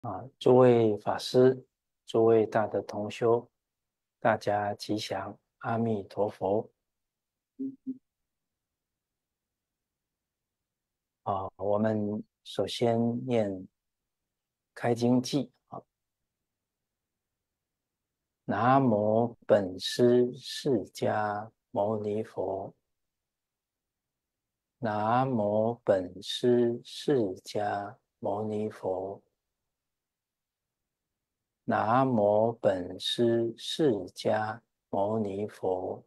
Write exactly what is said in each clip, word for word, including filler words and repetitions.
啊，诸位法师，诸位大德同修，大家吉祥，阿弥陀佛。啊，我们首先念开经偈啊，南无本师释迦牟尼佛，南无本师释迦牟尼佛，南无本师释迦牟尼佛。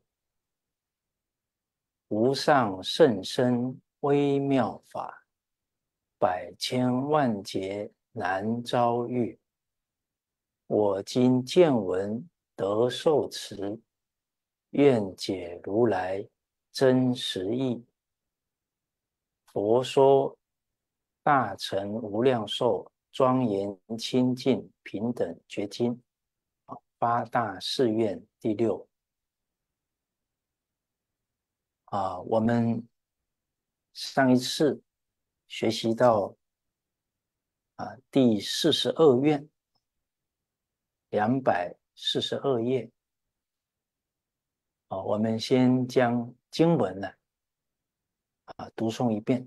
无上甚深微妙法，百千万劫难遭遇。我今见闻得受持，愿解如来真实义。佛说大乘无量寿庄严清净平等觉经，八大誓愿第六。啊，我们上一次学习到啊第四十二愿，两百四十二页。啊，我们先将经文呢啊读诵一遍。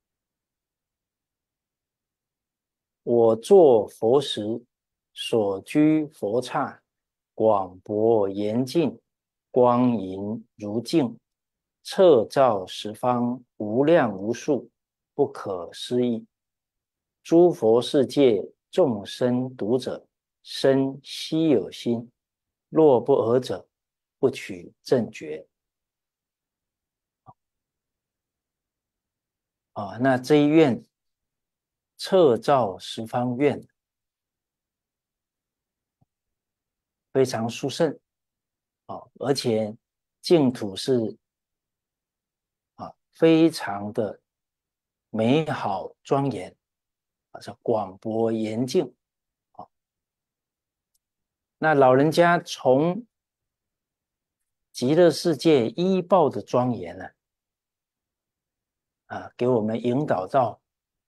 我作佛时，所居佛刹，广博严净，光莹如镜，彻照十方，无量无数，不可思议。诸佛世界众生读者，生希有心，若不尔者，不取正觉。啊，那这一愿彻照十方愿，非常殊胜啊，而且净土是啊非常的美好庄严啊，是广博严净啊。那老人家从极乐世界依报的庄严呢啊，给我们引导到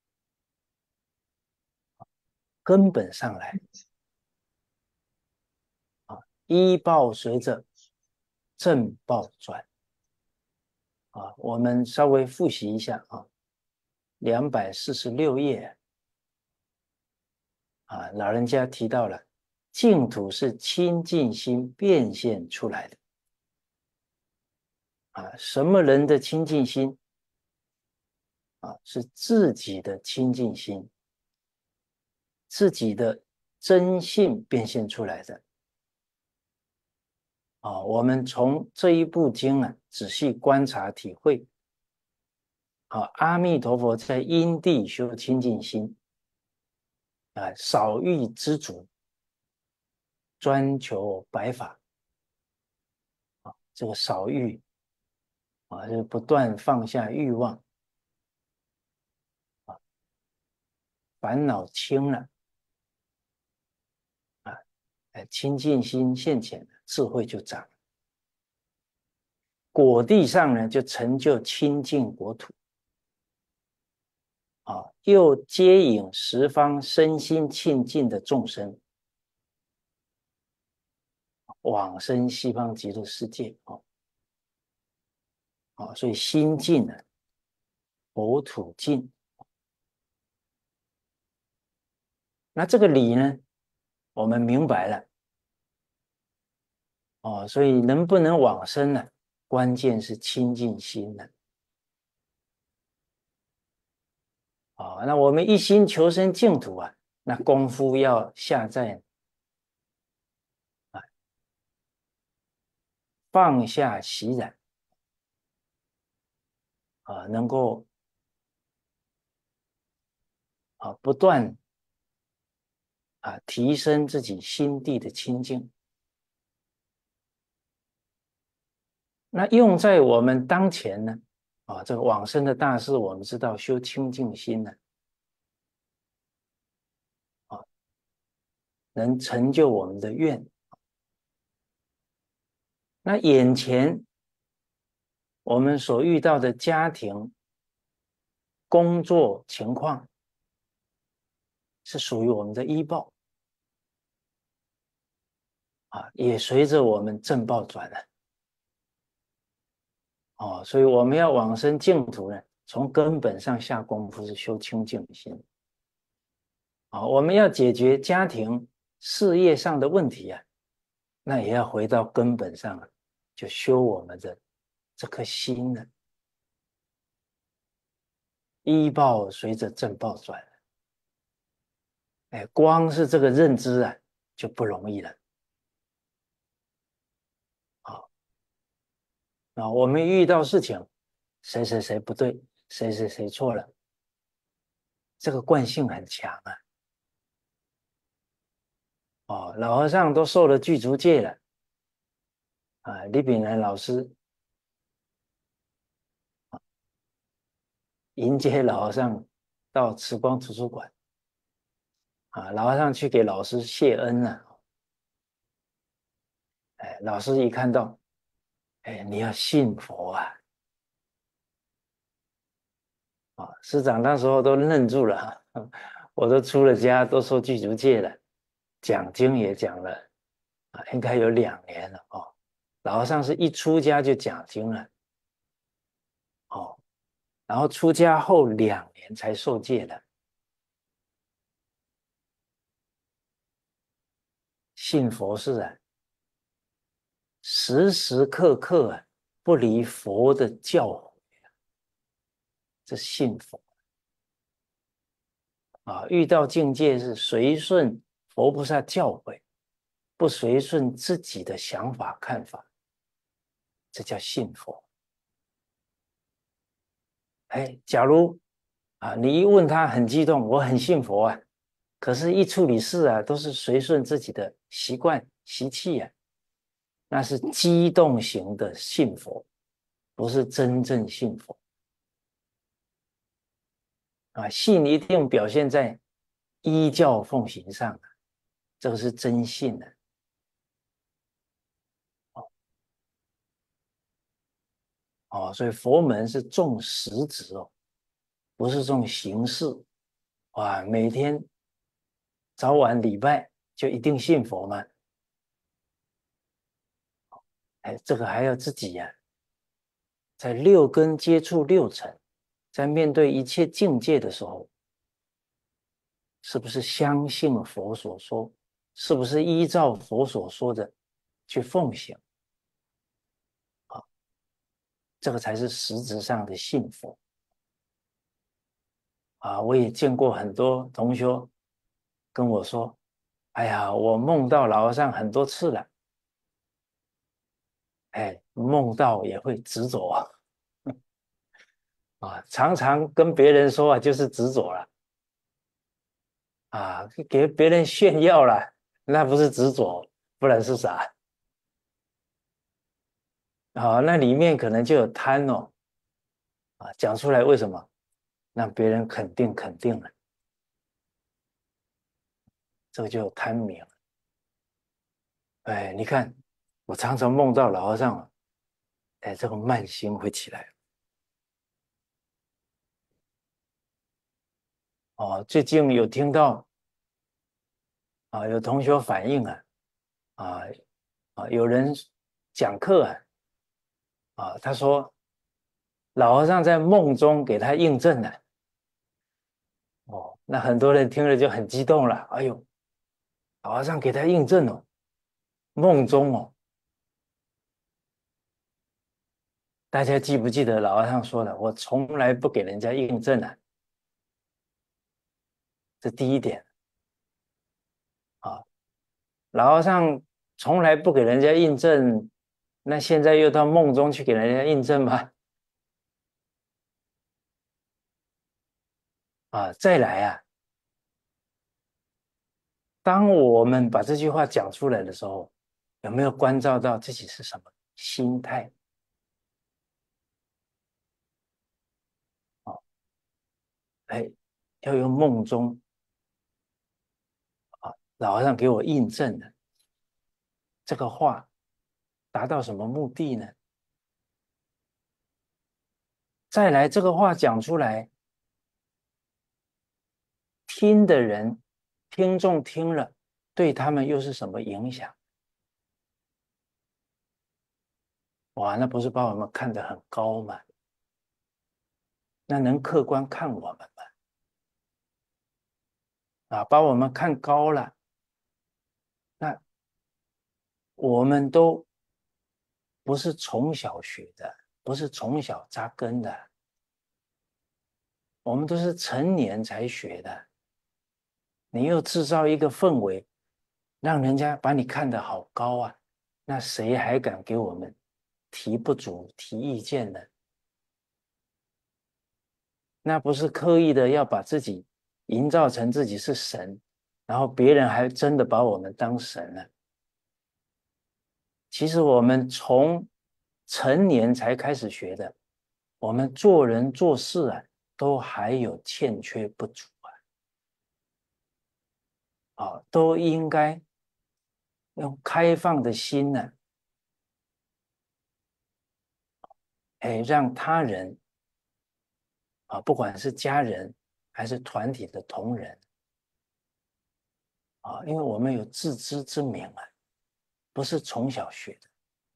根本上来啊，依报随着正报转啊。我们稍微复习一下啊，两百四十六页啊，老人家提到了净土是清净心变现出来的啊。什么人的清净心啊？是自己的清净心，自己的真性变现出来的啊。我们从这一部经啊仔细观察体会啊，阿弥陀佛在因地修清净心啊，少欲知足，专求白法啊。这个少欲啊，就不断放下欲望啊，烦恼轻了啊，清净心现前，智慧就长了。果地上呢，就成就清净国土啊，又接引十方身心清净的众生往生西方极乐世界啊。啊，所以心净呢，国土净。那这个理呢，我们明白了哦。所以能不能往生呢？关键是清净心呢。啊，那我们一心求生净土啊，那功夫要下在啊放下习染啊，能够啊不断啊提升自己心地的清净。那用在我们当前呢，啊，这个往生的大事，我们知道修清净心呢，啊，能成就我们的愿。那眼前我们所遇到的家庭、工作情况是属于我们的依报啊，也随着我们正报转了哦，所以我们要往生净土呢，从根本上下功夫是修清净心啊。我们要解决家庭事业上的问题啊，那也要回到根本上啊，就修我们的这颗心呢。依报随着正报转，哎，光是这个认知啊，就不容易了。好，啊，我们遇到事情，谁谁谁不对，谁谁谁错了，这个惯性很强啊。哦，老和尚都受了具足戒了啊。李炳南老师迎接老和尚到慈光图书馆啊，老和尚去给老师谢恩了。哎，老师一看到，哎，你要信佛啊！啊，师长那时候都愣住了，我都出了家，都受具足戒了，讲经也讲了啊，应该有两年了哦。老和尚是一出家就讲经了哦，然后出家后两年才受戒的。信佛是啊，时时刻刻啊不离佛的教诲，这信佛啊。遇到境界是随顺佛菩萨教诲，不随顺自己的想法看法，这叫信佛。哎，假如啊，你一问他很激动，我很信佛啊，可是一处理事啊，都是随顺自己的习惯习气啊，那是激动型的信佛，不是真正信佛啊。信一定表现在依教奉行上啊，这个是真信的哦。所以佛门是重实质哦，不是重形式。哇，每天早晚礼拜就一定信佛吗？哎，这个还要自己呀、啊，在六根接触六尘，在面对一切境界的时候，是不是相信佛所说？是不是依照佛所说的去奉行啊？这个才是实质上的信佛啊！我也见过很多同学跟我说：“哎呀，我梦到老和尚很多次了。”哎，梦到也会执着啊！啊，常常跟别人说啊，就是执着了啊，给别人炫耀了，那不是执着，不然是啥？啊，那里面可能就有贪哦，啊，讲出来为什么？让别人肯定肯定了，这个就有贪名。哎，你看，我常常梦到老和尚啊，哎，这个慢心会起来。哦，最近有听到啊，有同学反映啊，啊啊，有人讲课啊，啊，他说老和尚在梦中给他印证了。哦，那很多人听了就很激动了。哎呦，老和尚给他印证哦，梦中哦，大家记不记得老和尚说的？我从来不给人家印证啊，这第一点啊。老和尚从来不给人家印证，那现在又到梦中去给人家印证吗？啊，再来啊，当我们把这句话讲出来的时候，有没有关照到自己是什么心态？哦，哎，要用梦中啊，老和尚给我印证的这个话，达到什么目的呢？再来，这个话讲出来，听的人听众听了，对他们又是什么影响？哇，那不是把我们看得很高吗？那能客观看我们吗？啊，把我们看高了，那我们都不是从小学的，不是从小扎根的，我们都是成年才学的。你又制造一个氛围，让人家把你看得好高啊，那谁还敢给我们提不足、提意见呢？那不是刻意的要把自己营造成自己是神，然后别人还真的把我们当神了。其实我们从成年才开始学的，我们做人做事啊，都还有欠缺不足啊，啊，都应该用开放的心呢、哎，让他人啊，不管是家人还是团体的同仁啊，因为我们有自知之明啊，不是从小学的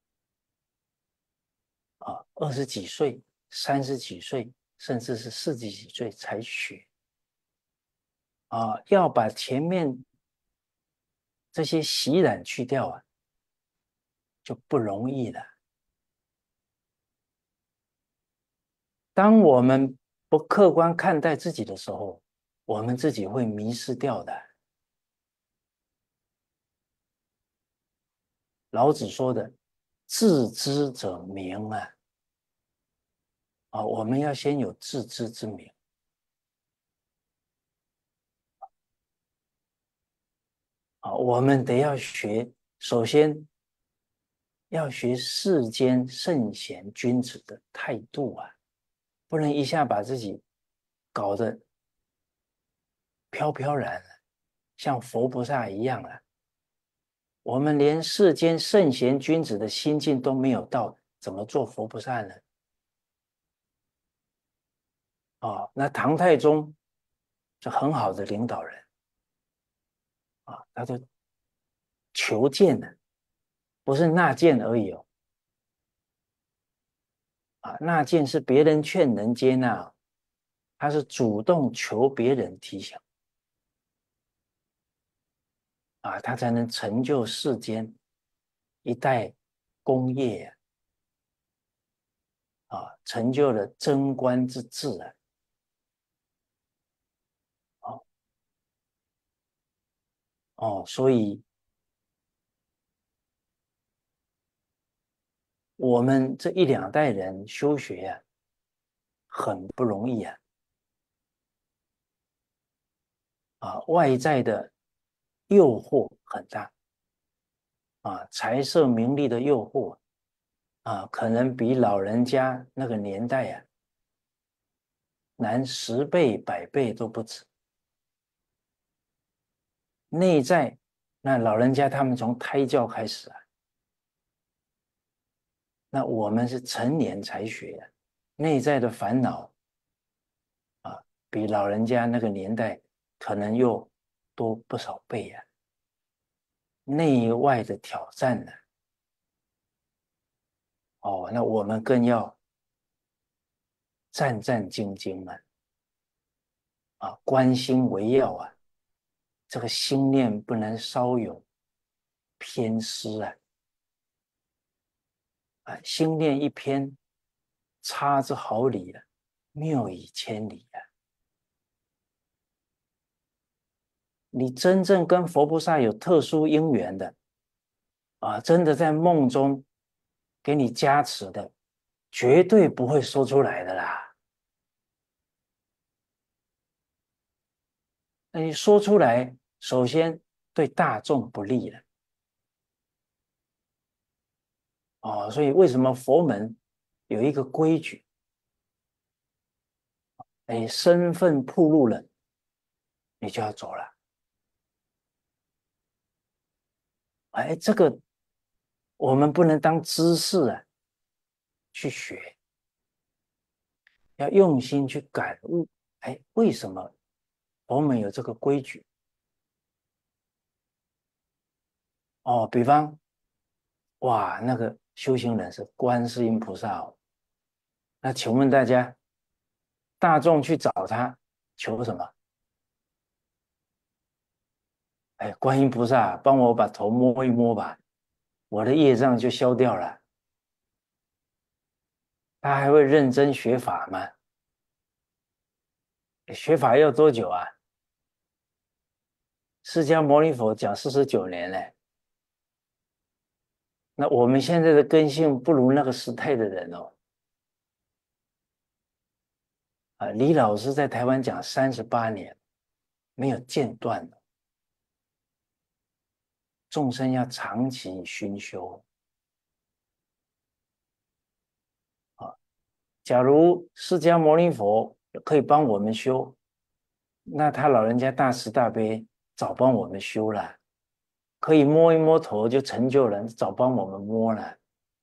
啊，二十几岁、三十几岁，甚至是四十几岁才学啊，要把前面这些习染去掉啊，就不容易了。当我们不客观看待自己的时候，我们自己会迷失掉的。老子说的“自知者明”啊，啊，我们要先有自知之明啊，我们得要学，首先要学世间圣贤君子的态度啊，不能一下把自己搞得飘飘然，像佛菩萨一样啊。我们连世间圣贤君子的心境都没有到，怎么做佛菩萨呢？啊，那唐太宗是很好的领导人啊，他就求见的，不是纳谏而已哦。啊，纳谏是别人劝人接纳，他是主动求别人提醒啊，他才能成就世间一代功业啊，成就了贞观之治啊。哦哦，所以我们这一两代人修学啊，很不容易啊。啊，外在的诱惑很大啊，财色名利的诱惑啊，可能比老人家那个年代啊难十倍、百倍都不止。内在，那老人家他们从胎教开始啊，那我们是成年才学啊，内在的烦恼啊，比老人家那个年代可能又多不少倍啊，内外的挑战呢、哦，那我们更要战战兢兢啊，啊，关心为要啊，这个心念不能稍有偏失啊，啊，心念一偏，差之毫厘啊，谬以千里啊。你真正跟佛菩萨有特殊因缘的啊，真的在梦中给你加持的，绝对不会说出来的啦。那你说出来，首先对大众不利了哦。所以为什么佛门有一个规矩？哎，身份暴露了，你就要走了。哎，这个我们不能当知识啊去学，要用心去感悟。哎，为什么佛门有这个规矩？ 哦，比方，哇，那个修行人是观世音菩萨哦。那请问大家，大众去找他求什么？哎，观音菩萨，帮我把头摸一摸吧，我的业障就消掉了。他还会认真学法吗？学法要多久啊？释迦牟尼佛讲四十九年呢。那我们现在的根性不如那个时代的人哦。啊，李老师在台湾讲三十八年，没有间断的。众生要长期熏修啊。假如释迦牟尼佛可以帮我们修，那他老人家大慈大悲，早帮我们修了。可以摸一摸头就成就了，早帮我们摸了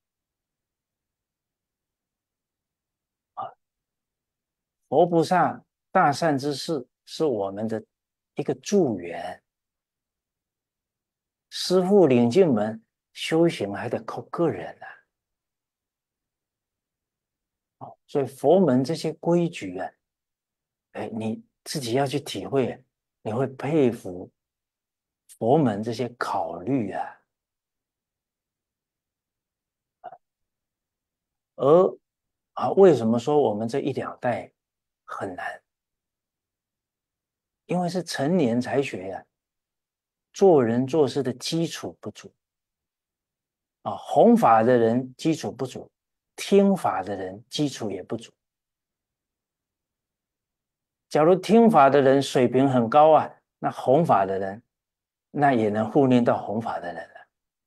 啊。佛菩萨大善之事是我们的一个助缘，师父领进门，修行还得靠个人啊。哦，所以佛门这些规矩啊，哎，你自己要去体会，你会佩服佛门这些考虑啊。而啊，为什么说我们这一两代很难？因为是成年才学呀、啊，做人做事的基础不足啊。弘法的人基础不足，听法的人基础也不足。假如听法的人水平很高啊，那弘法的人那也能护念到弘法的人了。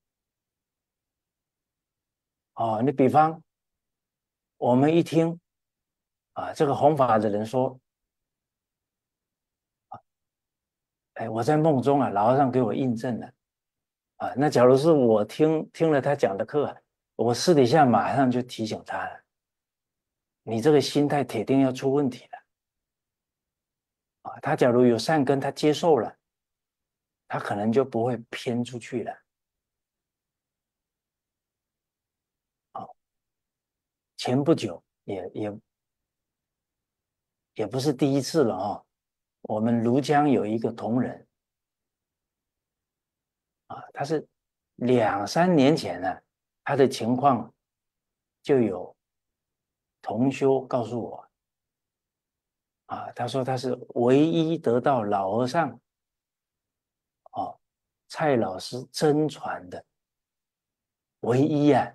哦，你比方我们一听啊，这个弘法的人说，哎，我在梦中啊，老和尚给我印证了啊。那假如是我听听了他讲的课，我私底下马上就提醒他了，你这个心态铁定要出问题了啊。他假如有善根，他接受了，他可能就不会偏出去了。啊，前不久也也也不是第一次了哦。我们庐江有一个同仁啊，他是两三年前呢、啊，他的情况就有同修告诉我啊，他说他是唯一得到老和尚哦蔡老师真传的唯一啊。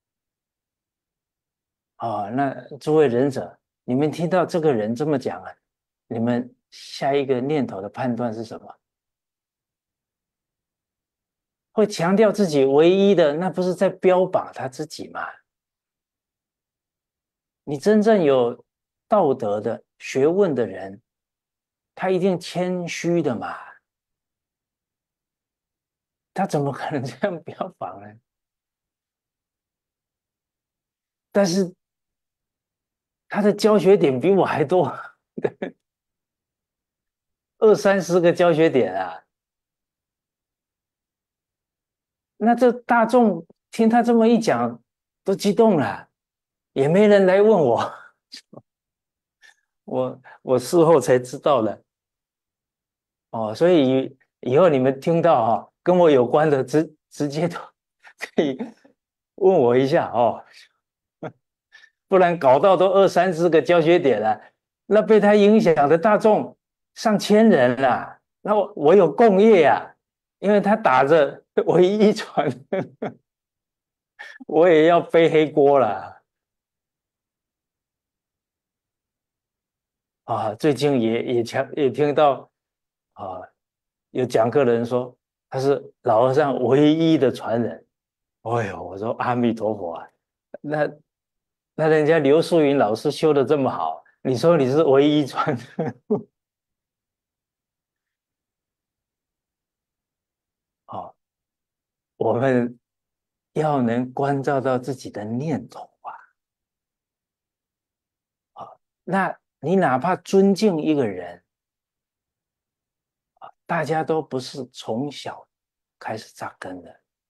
哦，那诸位仁者，你们听到这个人这么讲啊，你们下一个念头的判断是什么？会强调自己唯一的，那不是在标榜他自己吗？你真正有道德的学问的人，他一定谦虚的嘛，他怎么可能这样标榜呢？但是他的教学点比我还多，二三十个教学点啊。那这大众听他这么一讲，都激动了，也没人来问我，我我事后才知道的。哦，所以以后你们听到哈、哦、跟我有关的直直接都可以问我一下哦，不然搞到都二三十个教学点了，那被他影响的大众上千人了，那我我有共业啊，因为他打着唯一传，我也要背黑锅了啊。最近也也强也听到啊，有讲课的人说他是老和尚唯一的传人。哎呦，我说阿弥陀佛啊，那那人家刘素云老师修的这么好，你说你是唯一传的哦。我们要能关照到自己的念头啊。啊，那你哪怕尊敬一个人，大家都不是从小开始扎根的，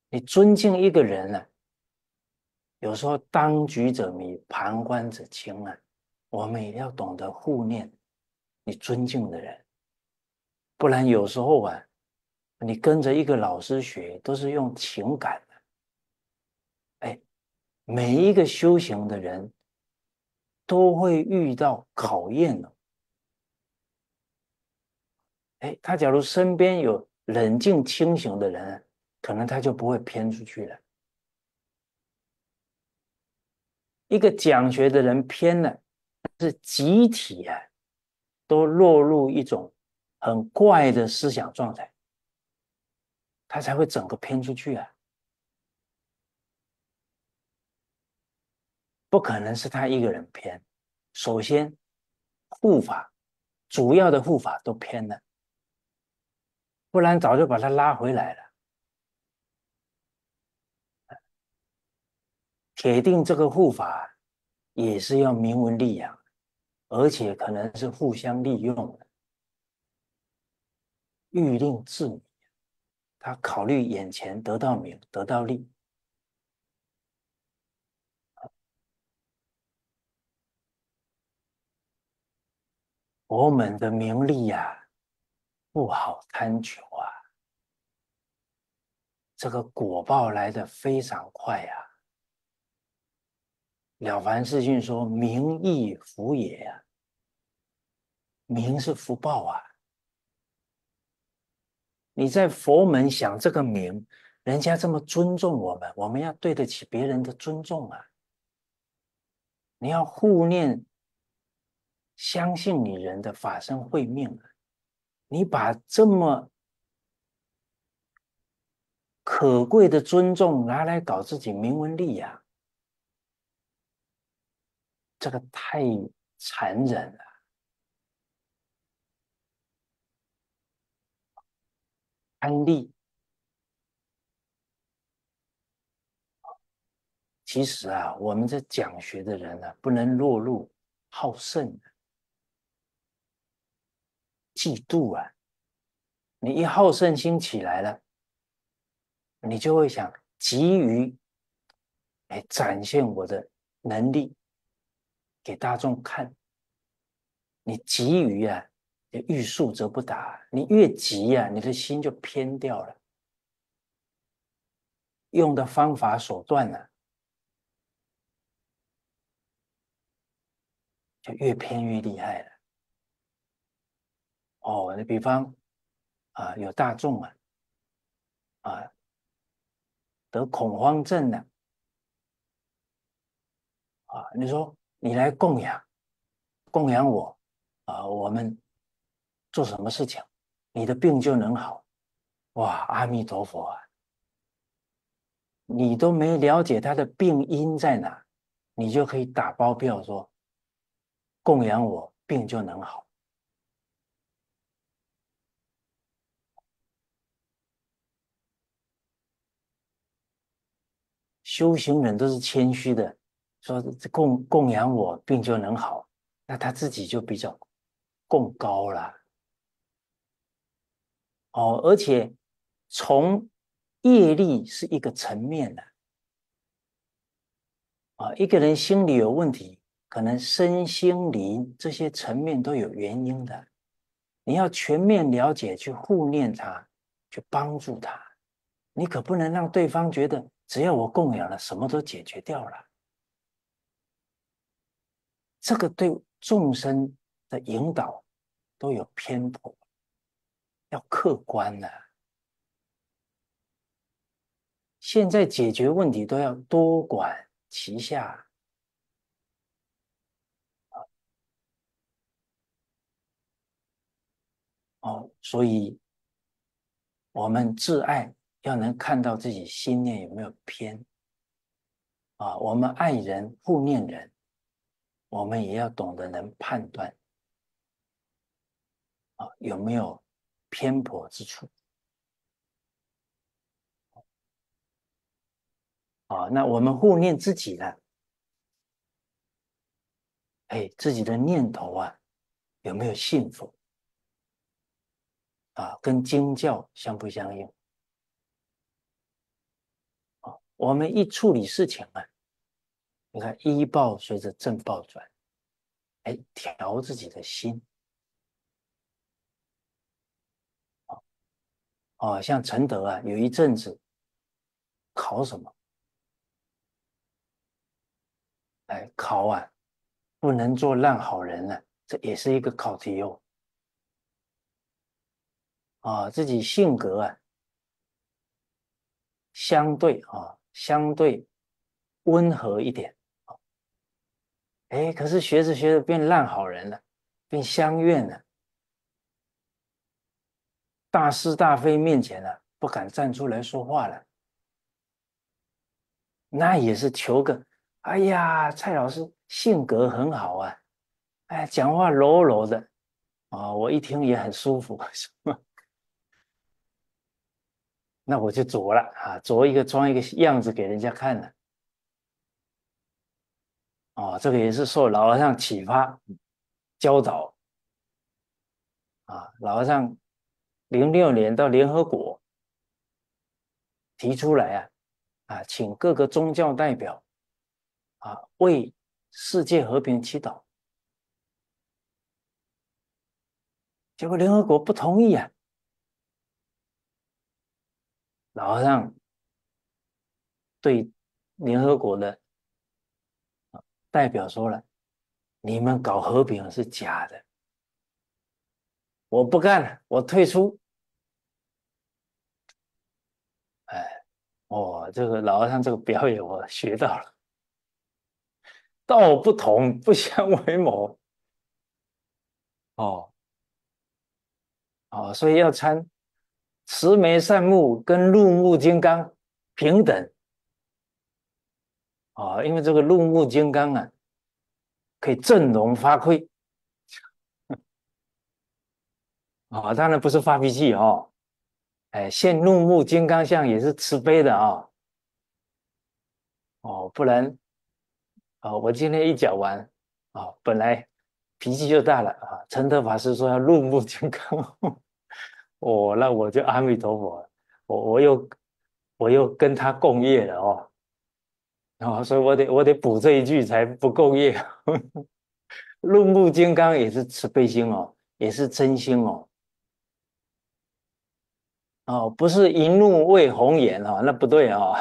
你尊敬一个人啊，有时候当局者迷，旁观者清啊。我们也要懂得护念你尊敬的人，不然有时候啊，你跟着一个老师学，都是用情感的。哎，每一个修行的人都会遇到考验的。哎，他假如身边有冷静清醒的人，可能他就不会偏出去了。一个讲学的人偏了，是集体啊，都落入一种很怪的思想状态，他才会整个偏出去啊。不可能是他一个人偏。首先，护法主要的护法都偏了，不然早就把他拉回来了。铁定这个护法也是要明文利养，而且可能是互相利用的，欲令自明。他考虑眼前得到名，得到利。我们的名利呀、啊，不好贪求啊，这个果报来得非常快呀、啊。了凡四训说：名亦福也呀、啊，名是福报啊。你在佛门想这个名，人家这么尊重我们，我们要对得起别人的尊重啊。你要护念相信你人的法身慧命啊。你把这么可贵的尊重拿来搞自己名闻利养，这个太残忍了。安利，其实啊，我们这讲学的人啊，不能落入好胜、嫉妒啊。你一好胜心起来了，你就会想急于哎展现我的能力给大众看。你急于啊，欲速则不达。你越急啊，你的心就偏掉了，用的方法手段呢、啊，就越偏越厉害了。哦，你比方啊，有大众啊啊得恐慌症了啊，你说你来供养供养我啊，我们做什么事情，你的病就能好。哇，阿弥陀佛啊！你都没了解他的病因在哪，你就可以打包票说供养我，病就能好。修行人都是谦虚的，说供供养我，病就能好，那他自己就比较供高了。哦，而且从业力是一个层面的啊，一个人心理有问题，可能身心灵这些层面都有原因的。你要全面了解，去护念他，去帮助他。你可不能让对方觉得只要我供养了，什么都解决掉了。这个对众生的引导都有偏颇，要客观的、啊。现在解决问题都要多管齐下哦，所以我们自爱要能看到自己心念有没有偏啊。我们爱人护念人，我们也要懂得能判断啊有没有偏颇之处啊。那我们护念自己呢？哎，自己的念头啊有没有信服啊？跟经教相不相应我们一处理事情啊，你看依报随着正报转，哎，调自己的心。哦，像陈德啊，有一阵子考什么？哎，考啊，不能做烂好人啊，这也是一个考题哦。啊，自己性格啊，相对啊，相对温和一点。哎，可是学着学着变烂好人了，变相怨了，大是大非面前啊，不敢站出来说话了。那也是求个，哎呀，蔡老师性格很好啊，哎，讲话柔柔的啊，我一听也很舒服。那我就做了啊，做一个装一个样子给人家看了。哦，这个也是受老和尚启发教导啊。老和尚零六年到联合国提出来啊，啊，请各个宗教代表啊为世界和平祈祷，结果联合国不同意啊。老和尚对联合国的代表说了：“你们搞和平是假的，我不干了，我退出。”哎，哦，这个老和尚这个表演我学到了，道不同不相为谋。哦哦，所以要参慈眉善目跟入目金刚平等啊，因为这个入目金刚啊，可以振聋发聩啊，当然不是发脾气哦，哎，现入目金刚相也是慈悲的啊。哦，不然啊，我今天一讲完啊，本来脾气就大了啊，陈德法师说要入目金刚，哦，那我就阿弥陀佛了，我我又我又跟他共业了哦。哦，所以我得我得补这一句才不够业。入目金刚也是慈悲心哦，也是真心哦。哦，不是一怒为红颜哦，那不对哦。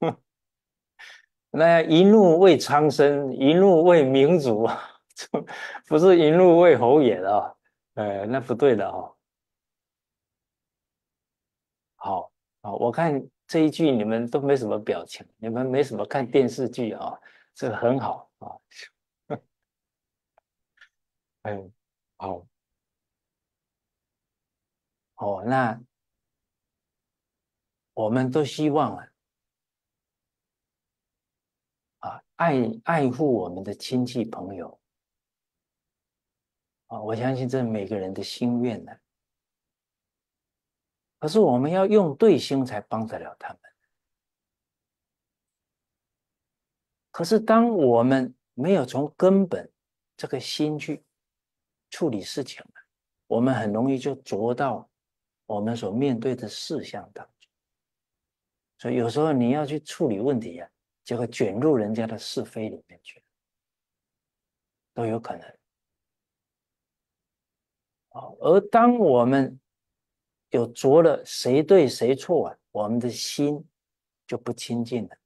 那一怒为苍生，一怒为民族，不是一怒为侯爷啊、哦。呃，那不对的哦。好，好，我看这一句你们都没什么表情，你们没什么看电视剧啊、哦，这个很好啊。嗯，好，哦，那我们都希望啊，啊，爱爱护我们的亲戚朋友啊，我相信这是每个人的心愿的。可是我们要用对心才帮得了他们。可是当我们没有从根本这个心去处理事情了，我们很容易就着到我们所面对的事项当中。所以有时候你要去处理问题啊，就会卷入人家的是非里面去，都有可能。啊。而当我们有着了谁对谁错啊，我们的心就不清净了，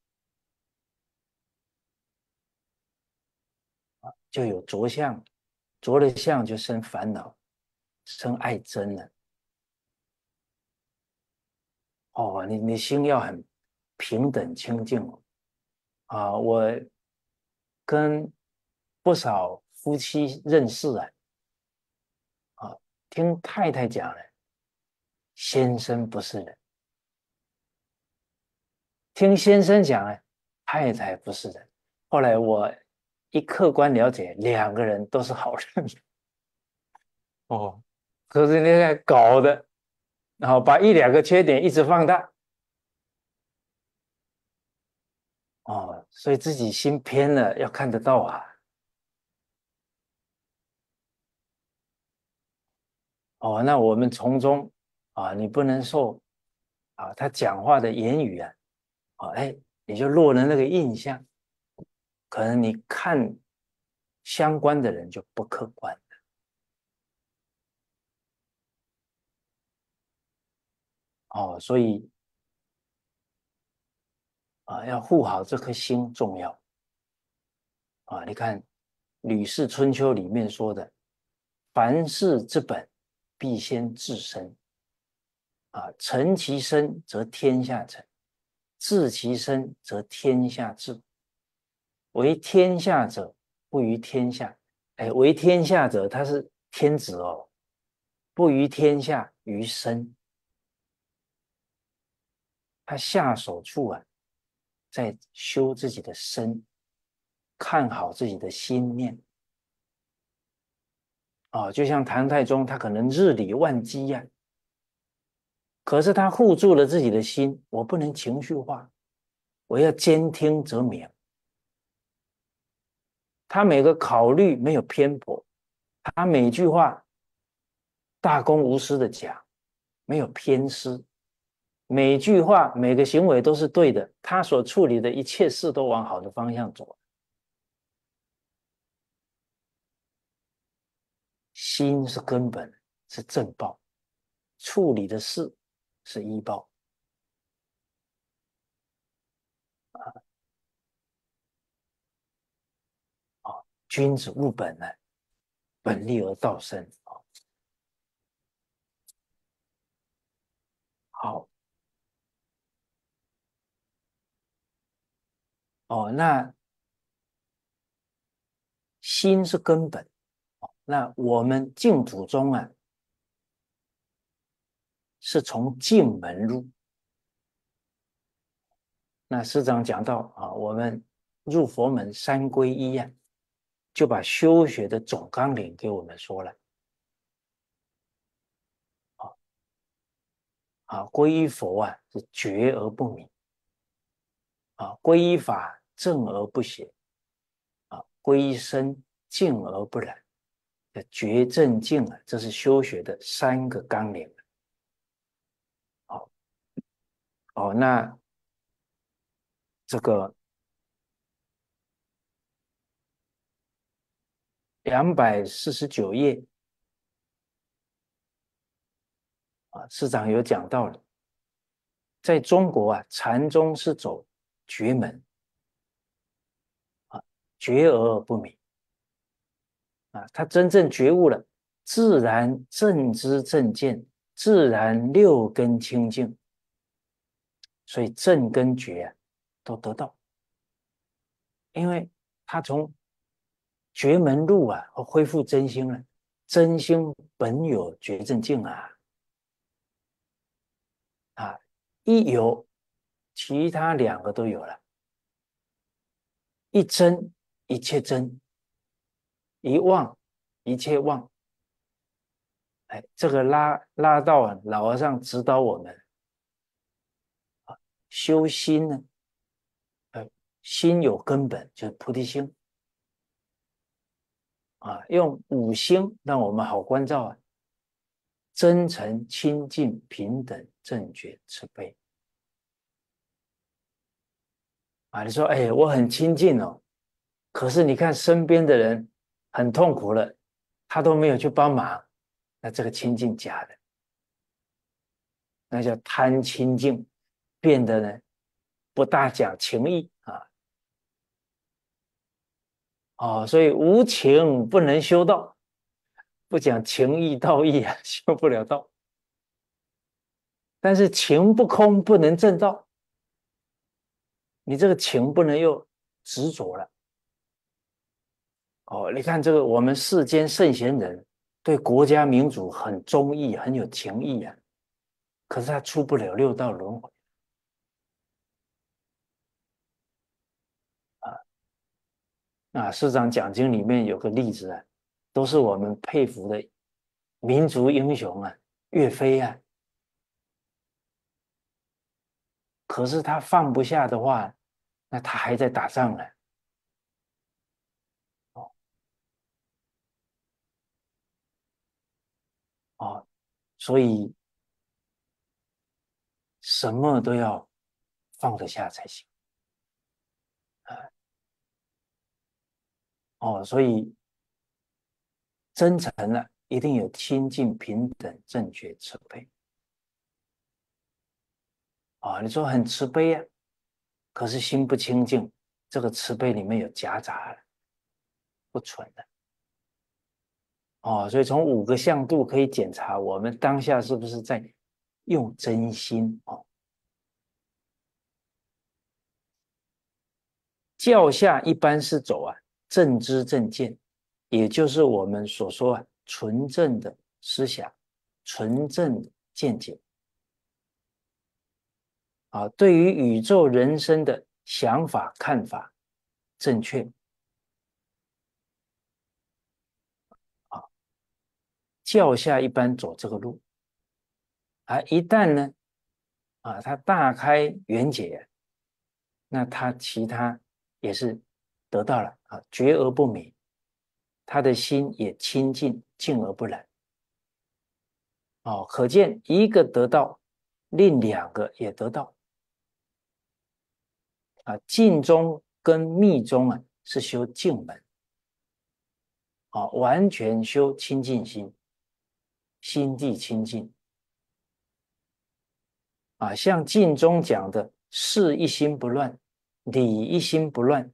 就有着相，着了相就生烦恼，生爱憎了。哦，你你心要很平等清净哦。啊，我跟不少夫妻认识啊，啊，听太太讲了，先生不是人；听先生讲了，太太不是人。后来我一客观了解，两个人都是好人。哦，可是那个搞的，然后把一两个缺点一直放大。哦，所以自己心偏了，要看得到啊。哦，那我们从中啊，你不能受啊他讲话的言语啊，啊，哎， 你就落了那个印象，可能你看相关的人就不客观了。哦，所以啊，要护好这颗心重要啊。你看《吕氏春秋》里面说的：凡事之本，必先治身啊。诚其身，则天下诚；治其身，则天下治。为天下者，不于天下。哎，为天下者，他是天子哦，不于天下于身。他下手处啊，在修自己的身，看好自己的心念啊。就像唐太宗，他可能日理万机呀、啊，可是他护住了自己的心，我不能情绪化，我要兼听则明。他每个考虑没有偏颇，他每句话大公无私的讲，没有偏私，每句话每个行为都是对的，他所处理的一切事都往好的方向走。心是根本，是正报，处理的事是依报啊。君子务本呢，本立而道生啊。好哦，那心是根本。那我们净土中啊，是从净门入。那师长讲到啊，我们入佛门三皈依啊，就把修学的总纲领给我们说了啊。啊，皈依佛啊是觉而不迷啊，皈依法正而不邪啊，皈依身静而不染。觉正静啊，这是修学的三个纲领。好哦，那这个两百四十九页啊，师长有讲到了，在中国啊，禅宗是走觉门啊，觉而不迷啊，他真正觉悟了，自然正知正见，自然六根清净，所以正跟觉啊都得到，因为他从觉门入啊，恢复真心了，真心本有觉正境啊。啊，一有，其他两个都有了。一真，一切真；一忘，一切忘。哎，这个拉拉到啊，老和尚指导我们啊，修心呢，呃，心有根本，就是菩提心啊，用五心让我们好关照啊，真诚、清净、平等、正觉、慈悲啊。你说，哎，我很亲近哦，可是你看身边的人很痛苦了，他都没有去帮忙，那这个清净假的，那叫贪清净，变得呢不大讲情义啊。哦，所以无情不能修道，不讲情义道义啊，修不了道。但是情不空不能正道，你这个情不能又执着了。哦，你看这个我们世间圣贤人对国家民主很忠义，很有情义啊，可是他出不了六道轮回啊。啊，师长讲经里面有个例子啊，都是我们佩服的民族英雄啊，岳飞啊。可是他放不下的话，那他还在打仗呢。哦哦，所以什么都要放得下才行哦，所以真诚呢，一定有清净、平等、正确、慈悲。啊、哦，你说很慈悲啊，可是心不清净，这个慈悲里面有夹杂了，不纯的。哦，所以从五个向度可以检查我们当下是不是在用真心哦。教下一般是走啊正知正见，也就是我们所说啊纯正的思想、纯正的见解啊，对于宇宙人生的想法看法正确啊。教下一般走这个路，啊，一旦呢啊他大开圆解，那他其他也是得到了啊，觉而不迷，他的心也清净，静而不染。哦，可见一个得到，另两个也得到啊。静中跟密中啊，是修静门啊，完全修清净心，心地清净啊。像静中讲的“事一心不乱，理一心不乱”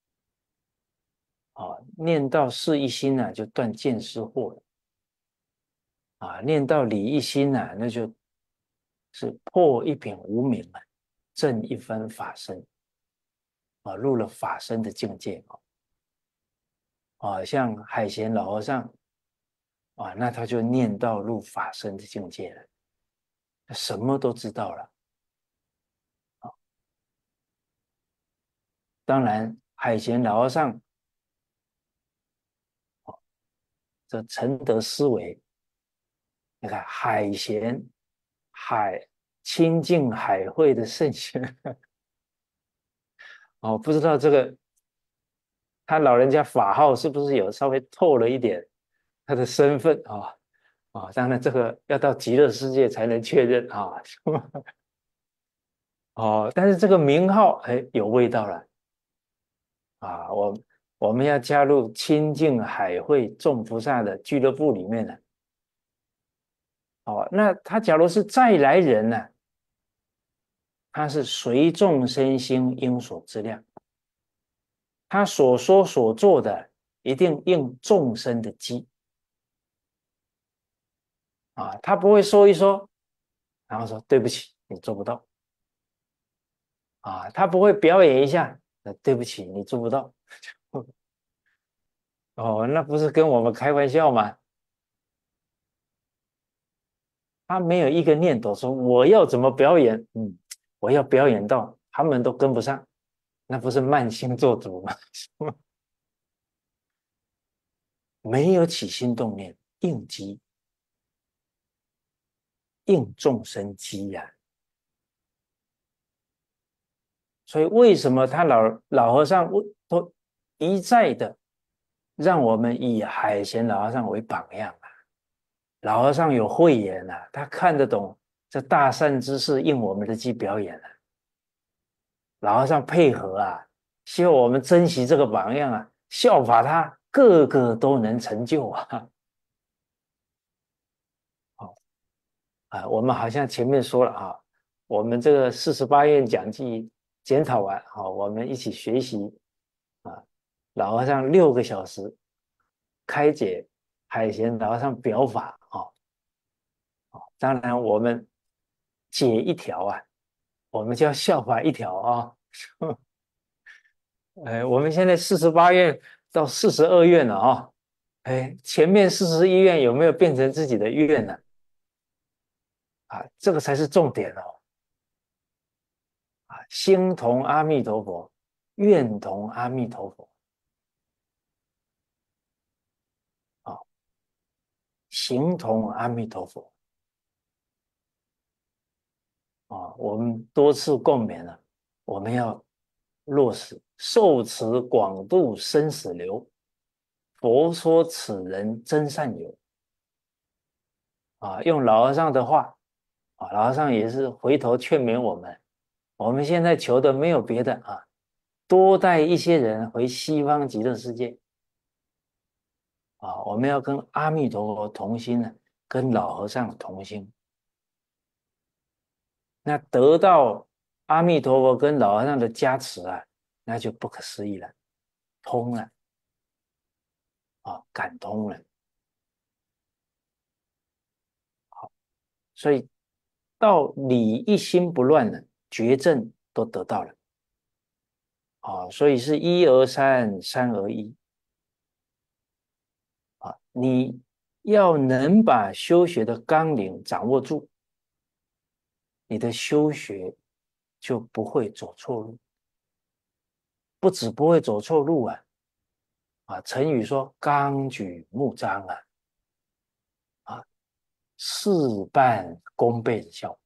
啊，念到事一心呢、啊，就断见思惑了啊；念到理一心呢、啊，那就是破一品无明啊，正一分法身啊，入了法身的境界啊。啊，像海贤老和尚啊，那他就念到入法身的境界了，什么都知道了。啊，当然，海贤老和尚这承德思维，你看海贤海清净海会的圣贤哦，不知道这个他老人家法号是不是有稍微透了一点他的身份啊？啊，当然这个要到极乐世界才能确认啊。哦，但是这个名号哎有味道了啊！我我们要加入清净海会众菩萨的俱乐部里面了。哦，那他假如是再来人呢、啊？他是随众生心应所知量，他所说所做的一定应众生的机啊，他不会说一说，然后说对不起，你做不到啊，他不会表演一下，呃对不起，你做不到。哦，那不是跟我们开玩笑吗？他没有一个念头说我要怎么表演，嗯，我要表演到他们都跟不上，那不是慢心做主吗？没有起心动念，应机应众生机呀、啊。所以为什么他老老和尚都一再的让我们以海贤老和尚为榜样啊？老和尚有慧眼啊，他看得懂这大善之事应我们的机表演啊。老和尚配合啊，希望我们珍惜这个榜样啊，效法他，个个都能成就啊。好啊，我们好像前面说了啊，我们这个四十八愿讲记检讨完，好，我们一起学习啊。老和尚六个小时开解海贤老和尚表法啊。当然我们解一条啊，我们就要效法一条啊。哎，我们现在四十八愿到四十二愿了啊。哎，前面四十一愿有没有变成自己的愿呢？啊，这个才是重点哦。啊，心同阿弥陀佛，愿同阿弥陀佛。啊，行同阿弥陀佛。啊，我们多次共勉了，我们要落实受持广度生死流，佛说此人真善友。啊，用老和尚的话，啊，老和尚也是回头劝勉我们，我们现在求的没有别的啊，多带一些人回西方极乐世界啊，我们要跟阿弥陀佛同心呢，跟老和尚同心。那得到阿弥陀佛跟老和尚的加持啊，那就不可思议了，通了啊，感通了。所以到理一心不乱了，觉证都得到了啊。所以是一而三，三而一啊。你要能把修学的纲领掌握住，你的修学就不会走错路。不止不会走错路啊，啊，成语说纲举目张啊，啊，事半功倍的效果。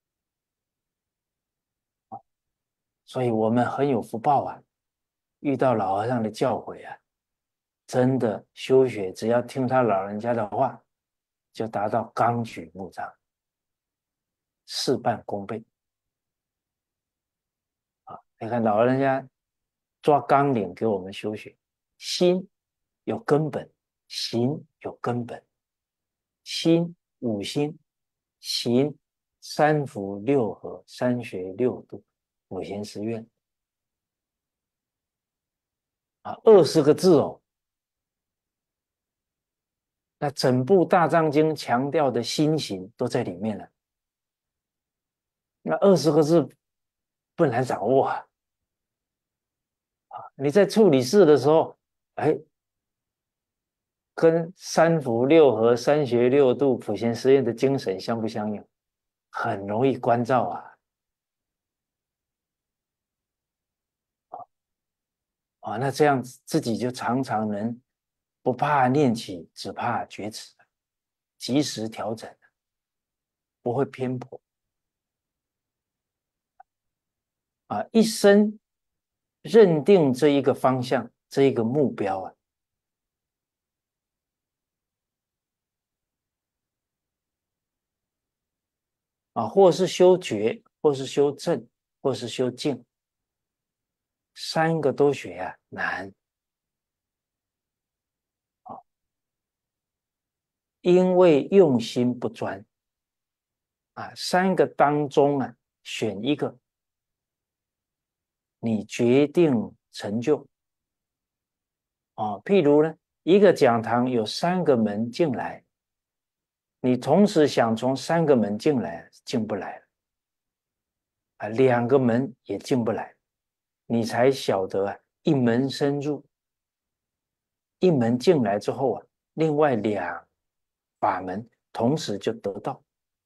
所以我们很有福报啊，遇到老和尚的教诲啊，真的修学只要听他老人家的话，就达到纲举目张，事半功倍啊！你看老人家抓纲领给我们修学，心有根本，行有根本，心五心，行三福六合，三学六度，五行十愿啊，二十个字哦。那整部大藏经强调的心行都在里面了。那二十个字不难掌握啊！你在处理事的时候，哎，跟三福六合、三学六度、普贤实验的精神相不相应？很容易关照啊！啊，那这样子自己就常常能不怕念起，只怕觉迟，及时调整，不会偏颇啊！一生认定这一个方向，这一个目标啊，啊，或是修觉，或是修正，或是修静，三个都学啊，难啊，因为用心不专啊。三个当中啊，选一个，你决定成就啊。譬如呢，一个讲堂有三个门进来，你同时想从三个门进来，进不来了啊，两个门也进不来，你才晓得啊，一门深入。一门进来之后啊，另外两法门同时就得到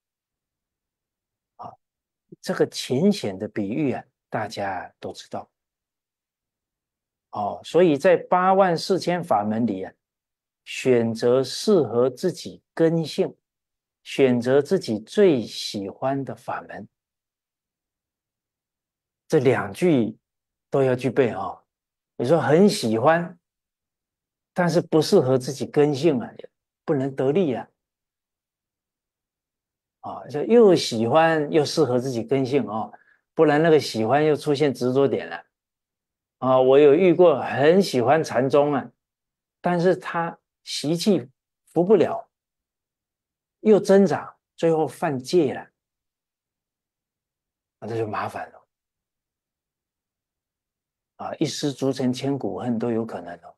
啊。这个浅显的比喻啊，大家都知道哦。所以在八万四千法门里啊，选择适合自己根性，选择自己最喜欢的法门，这两句都要具备啊、哦。你说很喜欢，但是不适合自己根性啊，不能得力啊。啊，就又喜欢又适合自己根性哦，不然那个喜欢又出现执着点了啊。我有遇过很喜欢禅宗啊，但是他习气服不了，又增长，最后犯戒了，那这就麻烦了啊，一失足成千古恨都有可能哦。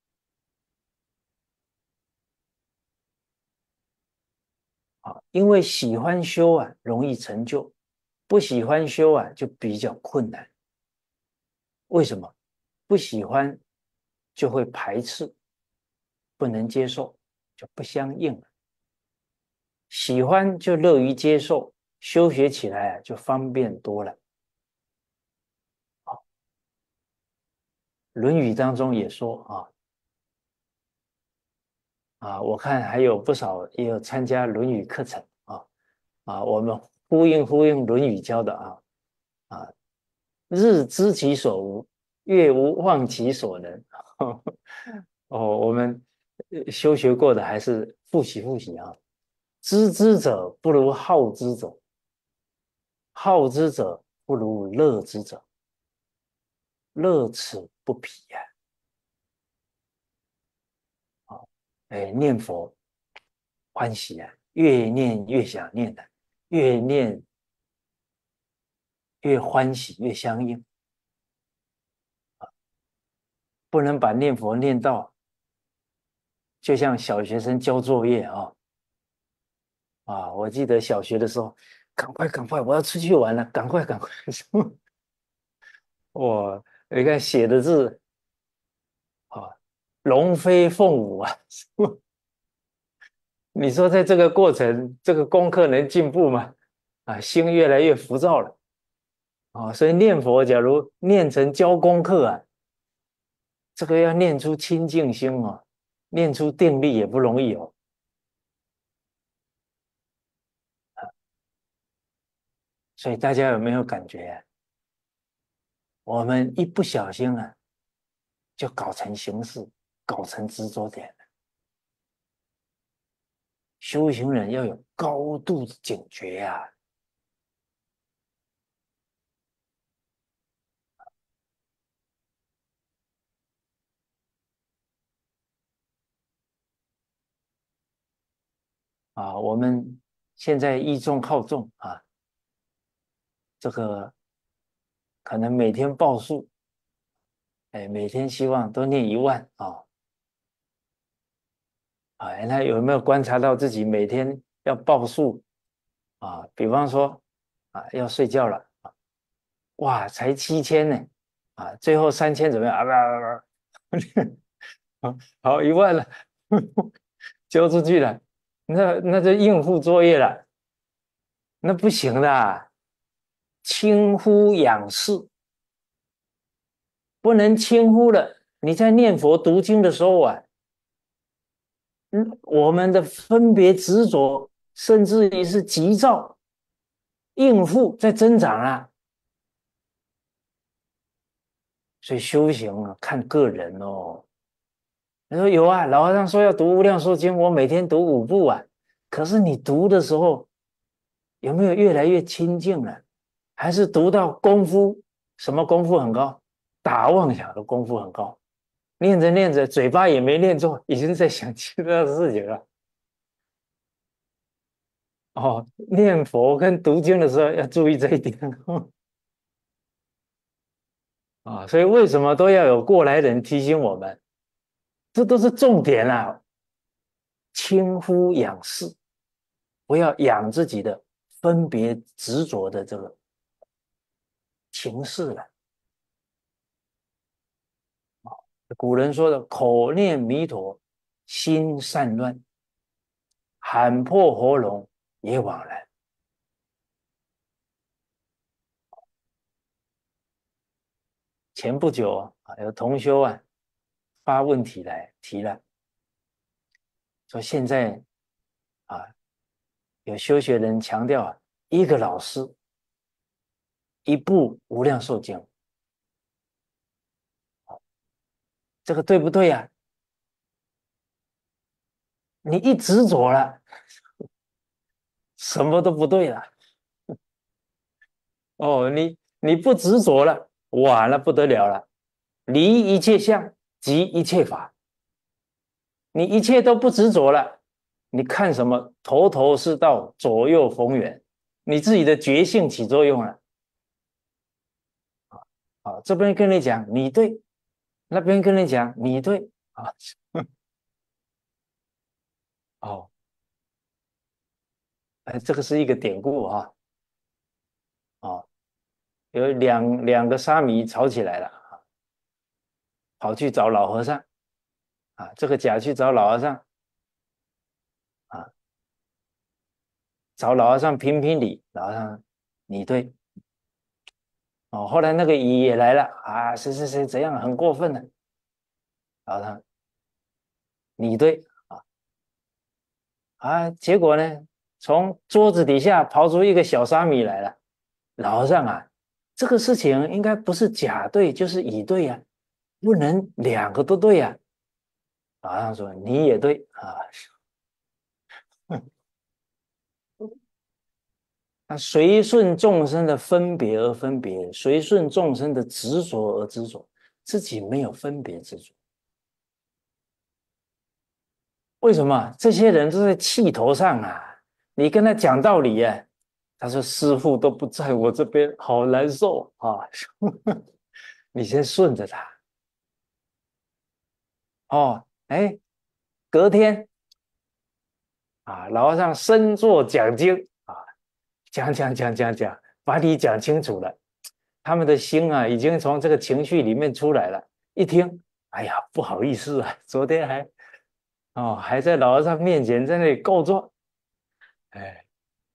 啊，因为喜欢修啊，容易成就；不喜欢修啊，就比较困难。为什么？不喜欢就会排斥，不能接受，就不相应了。喜欢就乐于接受，修学起来啊就方便多了。《论语》当中也说啊啊，我看还有不少也有参加《论语》课程啊啊，我们呼应呼应《论语》教的啊啊，日知其所无，月无忘其所能。哦，我们呃修学过的还是复习复习啊。知之者不如好之者，好之者不如乐之者，乐此不疲呀、啊。 哎，念佛欢喜啊，越念越想念的，越念越欢喜，越相应。不能把念佛念到，就像小学生交作业啊啊！我记得小学的时候，赶快赶快，我要出去玩了，赶快赶快！哇，你看写的字啊，龙飞凤舞啊！你说在这个过程，这个功课能进步吗？啊，心越来越浮躁了啊！所以念佛，假如念成教功课啊，这个要念出清净心哦，念出定力也不容易哦。所以大家有没有感觉啊？我们一不小心啊，就搞成形式，搞成执着点了。修行人要有高度的警觉啊！啊，我们现在依重好重啊，这个可能每天报数，哎，每天希望都念一万啊。啊，那有没有观察到自己每天要报数啊？比方说啊，要睡觉了，哇，才七千呢，啊，最后三千怎么样啊？不不不，好一万了，交出去了，那那就应付作业了，那不行的啊，轻忽仰视，不能轻忽了。你在念佛读经的时候啊，嗯，我们的分别执着，甚至于是急躁、应付在增长啊。所以修行啊，看个人哦。他说有啊，老和尚说要读《无量寿经》，我每天读五部啊。可是你读的时候，有没有越来越清净了？还是读到功夫，什么功夫很高？打妄想的功夫很高。念着念着，嘴巴也没念错，已经在想其他的事情了。哦，念佛跟读经的时候要注意这一点啊。所以为什么都要有过来人提醒我们？这都是重点啊。轻忽仰视，不要养自己的分别执着的这个情势了。古人说的口念弥陀，心散乱，喊破喉咙也枉然。前不久啊，有同修啊发问题来提了，说现在啊有修学人强调啊，一个老师一部无量寿经，这个对不对呀、啊？你一执着了，什么都不对了。哦，你你不执着了，哇，那不得了了，离一切相，即一切法。你一切都不执着了，你看什么头头是道，左右逢源，你自己的觉性起作用了。啊，这边跟你讲你对，那边跟你讲你对啊。哦，哎，这个是一个典故啊。哦，有两两个沙弥吵起来了啊，跑去找老和尚啊，这个甲去找老和尚啊，找老和尚评评理，老和尚你对。哦，后来那个乙也来了啊，谁谁谁怎样很过分的，老和尚你对啊啊，结果呢，从桌子底下刨出一个小沙弥来了，老和尚啊，这个事情应该不是甲对就是乙对呀、啊，不能两个都对呀、啊。老和尚说你也对啊，那随顺众生的分别而分别，随顺众生的执着而执着，自己没有分别执着。 为什么？这些人都在气头上啊！你跟他讲道理呀、啊，他说师父都不在我这边，好难受啊！你先顺着他哦。哎，隔天啊，老和尚身坐讲经啊，讲讲讲讲讲，把你讲清楚了。他们的心啊，已经从这个情绪里面出来了。一听，哎呀，不好意思啊，昨天还哦还在老和尚面前在那里告状，哎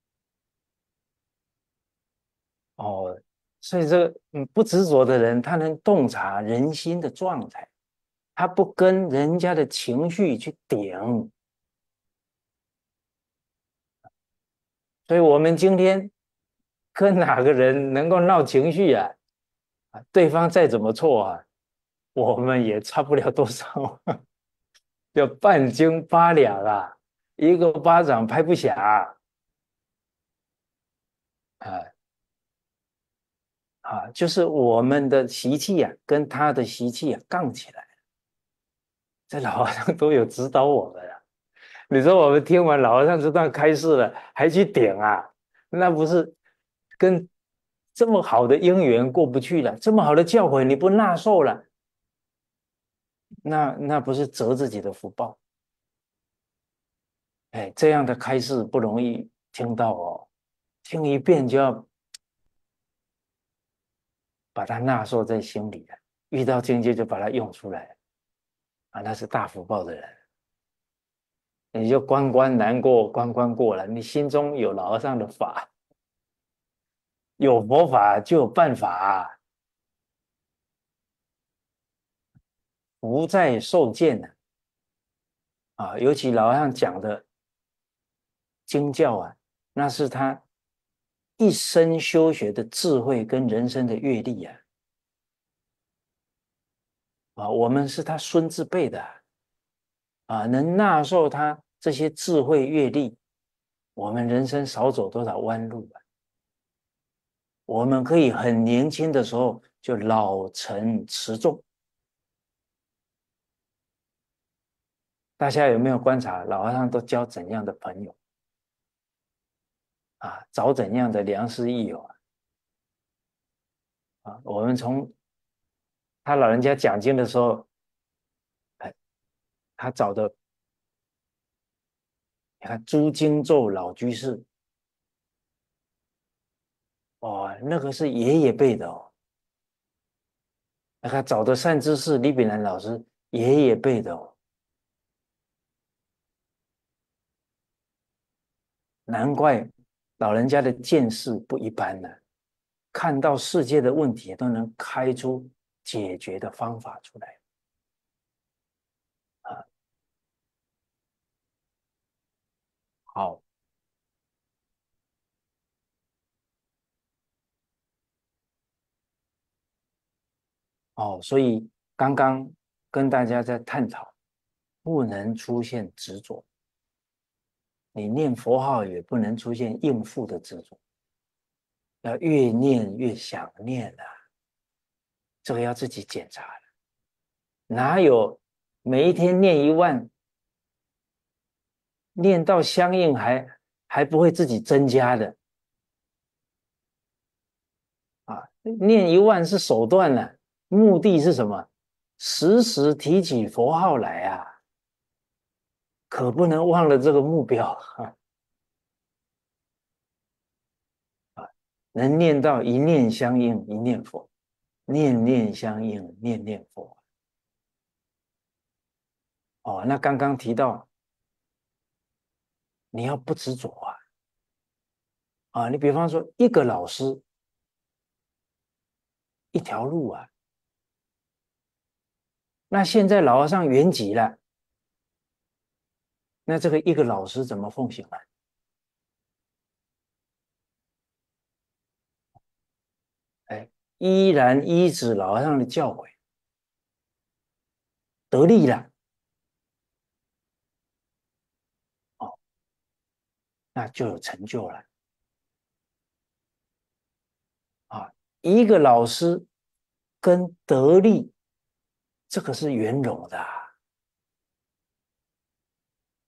哦，所以这个嗯不执着的人，他能洞察人心的状态，他不跟人家的情绪去顶。所以我们今天跟哪个人能够闹情绪啊？啊，对方再怎么错啊，我们也差不了多少，就半斤八两啊，一个巴掌拍不响啊啊，就是我们的习气啊，跟他的习气啊杠起来，这老和尚都有指导我们啊。你说我们听完老和尚这段开示了，还去点啊？那不是跟这么好的因缘过不去了？这么好的教诲你不纳受了，那那不是折自己的福报？哎，这样的开示不容易听到哦，听一遍就要把它纳受在心里了，遇到境界就把它用出来啊，那是大福报的人。你就关关难过关关过了，你心中有老和尚的法，有佛法就有办法啊，福在受见呢啊，尤其老和尚讲的经教啊，那是他一生修学的智慧跟人生的阅历啊啊，我们是他孙子辈的啊，啊能纳受他这些智慧阅历，我们人生少走多少弯路啊！我们可以很年轻的时候就老成持重。大家有没有观察老和尚都交怎样的朋友啊？找怎样的良师益友啊？啊，我们从他老人家讲经的时候，哎，他找的，你看朱经咒老居士，哦，那个是爷爷辈的哦。那他找的善知识李炳南老师，爷爷辈的哦。难怪老人家的见识不一般呢，看到世界的问题都能开出解决的方法出来啊。好哦，所以刚刚跟大家在探讨，不能出现执着，你念佛号也不能出现应付的执着，要越念越想念啊，这个要自己检查了。哪有每一天念一万，念到相应还还不会自己增加的啊？念一万是手段呢、啊，目的是什么？时时提起佛号来啊，可不能忘了这个目标啊！能念到一念相应一念佛，念念相应念念佛。哦，那刚刚提到你要不执着啊啊！你比方说一个老师一条路啊，那现在老和尚圆寂了，那这个一个老师怎么奉行啊？哎，依然依止老和尚的教诲，得力了哦，那就有成就了啊！一个老师跟得力，这个是圆融的啊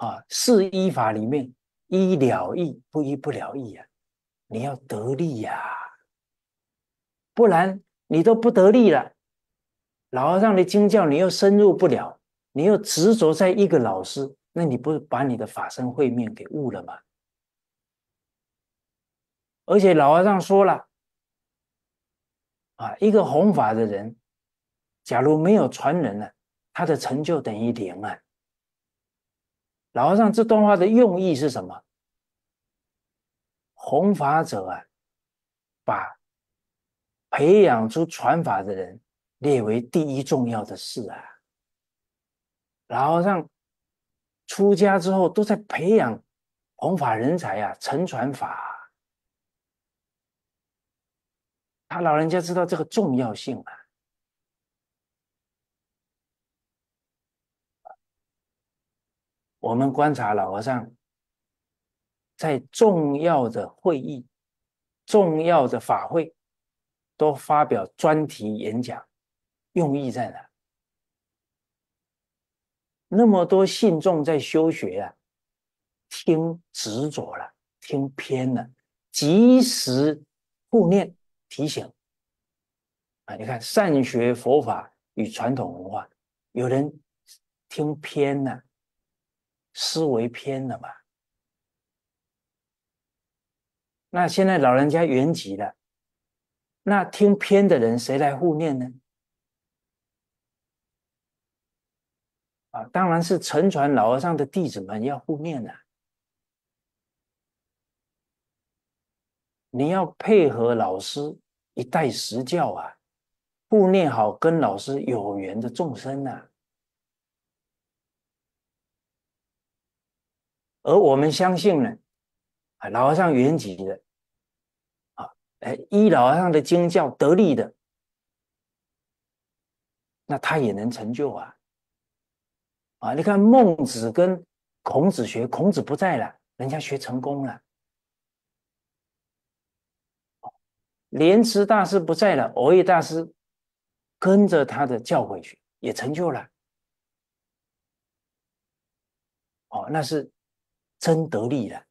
啊，是依法里面依了义，不依不了义啊，你要得利呀、啊，不然你都不得利了。老和尚的经教你又深入不了，你又执着在一个老师，那你不是把你的法身慧命给误了吗？而且老和尚说了啊，一个弘法的人，假如没有传人呢、啊，他的成就等于零啊。老和尚这段话的用意是什么？弘法者啊，把培养出传法的人列为第一重要的事啊。老和尚出家之后都在培养弘法人才啊，承传法啊。他老人家知道这个重要性啊。我们观察老和尚在重要的会议、重要的法会都发表专题演讲，用意在哪？那么多信众在修学啊，听执着了，听偏了，及时护念提醒啊！你看，善学佛法与传统文化，有人听偏了，思维偏了嘛？那现在老人家圆寂了，那听偏的人谁来护念呢？啊，当然是承传老和尚的弟子们要护念啊。你要配合老师一代实教啊，护念好跟老师有缘的众生啊。而我们相信呢，啊，老和尚圆寂的啊，哎，依老和尚的经教得力的，那他也能成就啊。啊，你看孟子跟孔子学，孔子不在了，人家学成功了；莲池大师不在了，藕益大师跟着他的教诲学，也成就了。哦，那是真得力了。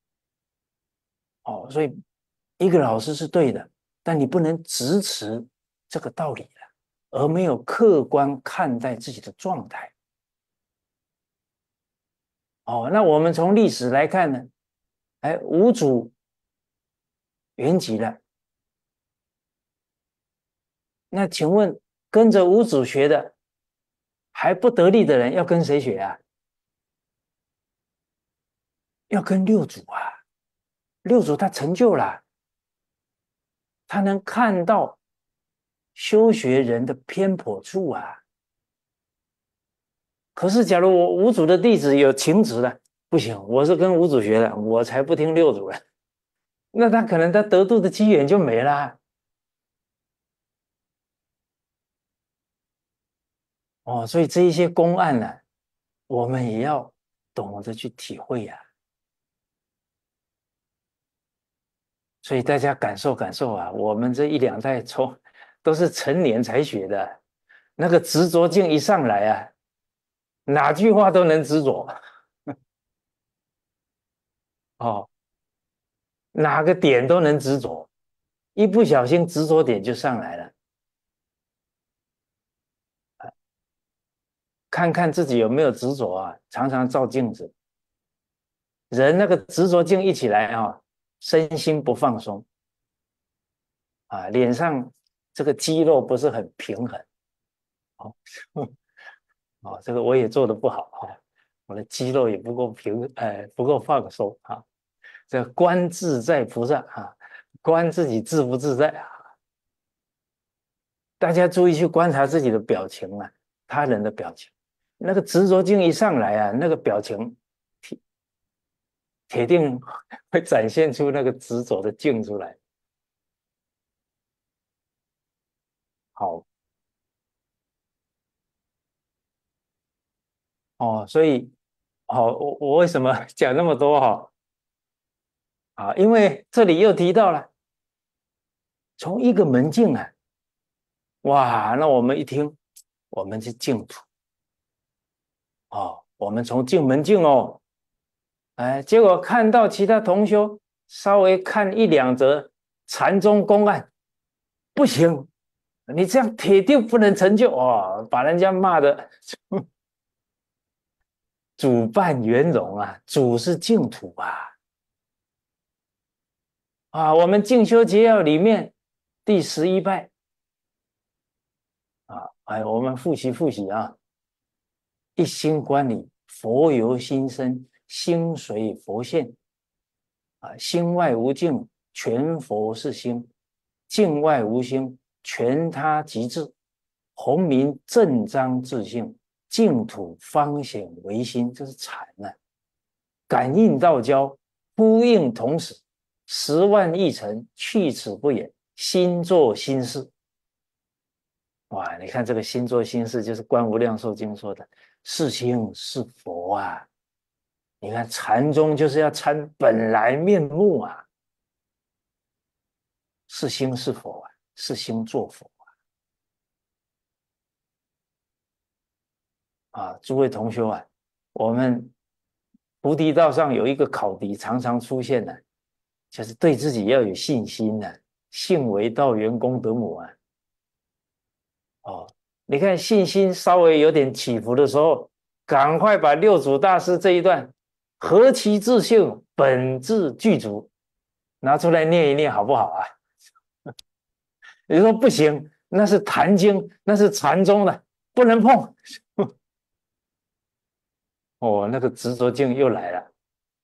哦，所以一个老师是对的，但你不能直持这个道理了，而没有客观看待自己的状态。哦，那我们从历史来看呢，哎，五祖圆寂了，那请问跟着五祖学的还不得力的人，要跟谁学啊？要跟六祖啊！六祖他成就了，他能看到修学人的偏颇处啊。可是，假如我五祖的弟子有情执的，不行，我是跟五祖学的，我才不听六祖的。那他可能他得度的机缘就没了。哦，所以这一些公案呢、啊，我们也要懂得去体会呀、啊。所以大家感受感受啊，我们这一两代从都是成年才学的，那个执着劲一上来啊，哪句话都能执着。哦，哪个点都能执着，一不小心执着点就上来了。看看自己有没有执着啊，常常照镜子，人那个执着劲一起来啊，身心不放松啊，脸上这个肌肉不是很平衡。哦，哦，这个我也做的不好啊，我的肌肉也不够平，呃，不够放松啊。这观自在菩萨啊，观自己自不自在啊。大家注意去观察自己的表情啊，他人的表情，那个执着劲一上来啊，那个表情铁铁定会展现出那个执着的劲出来。好哦，所以好，我我为什么讲那么多哈？啊，因为这里又提到了从一个门径啊，哇，那我们一听，我们是净土哦，我们从进门径哦， 哎，结果看到其他同修稍微看一两则禅宗公案，不行，你这样铁定不能成就哦，把人家骂的主办圆融啊，主是净土啊。啊，我们进修节要里面第十一拜啊，哎，我们复习复习啊，一心观里，佛由心生，心随佛现啊，心外无境，全佛是心；境外无心，全他即智。弘明正章自性，净土方显唯心，这是禅呢、啊。感应道交，呼应同时，十万亿尘，去此不远，心作心事。哇，你看这个心作心事，就是观无量寿经说的，是心是佛啊。你看禅宗就是要参本来面目啊，是心是佛啊，是心作佛啊。啊，诸位同修啊，我们菩提道上有一个考题，常常出现的，就是对自己要有信心的、啊，信为道源功德母啊。哦，你看信心稍微有点起伏的时候，赶快把六祖大师这一段何其自性本自具足拿出来念一念，好不好啊？你说不行，那是坛经，那是禅宗的，不能碰。哦，那个执着境又来了，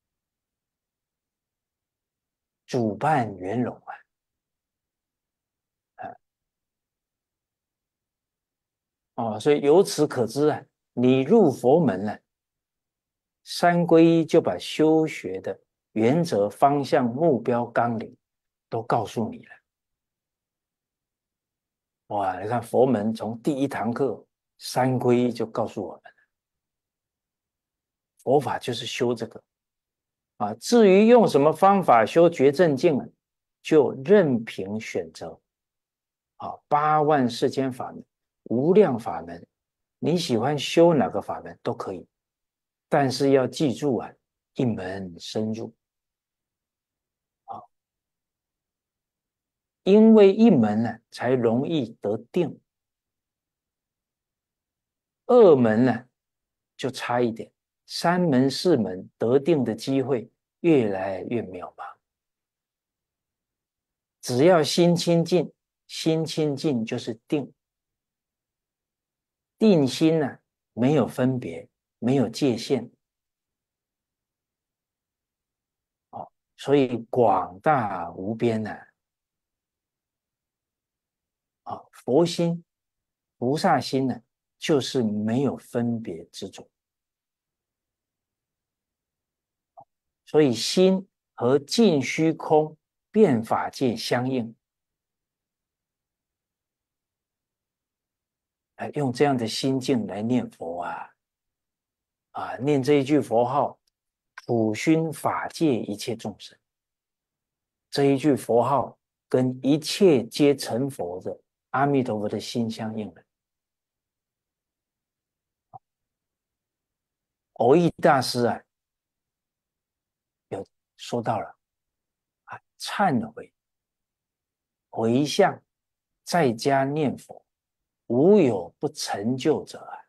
主办圆融啊！啊哦，所以由此可知啊，你入佛门了、啊，三皈依就把修学的原则、方向、目标、纲领都告诉你了。哇，你看佛门从第一堂课三皈依就告诉我们，佛法就是修这个啊。至于用什么方法修觉正境啊，就任凭选择。啊，八万世间法门，无量法门，你喜欢修哪个法门都可以，但是要记住啊，一门深入啊，因为一门呢才容易得定，二门呢就差一点，三门四门得定的机会越来越渺茫。只要心清净，心清净就是定，定心呢没有分别，没有界限。哦，所以广大无边呢、啊，啊，佛心、菩萨心呢，就是没有分别执着，所以心和尽虚空变法界相应，哎，用这样的心境来念佛啊，啊，念这一句佛号，普熏法界一切众生，这一句佛号跟一切皆成佛的阿弥陀佛的心相应了。蕅益大师啊，有说到了啊，忏悔、回向，在家念佛，无有不成就者啊！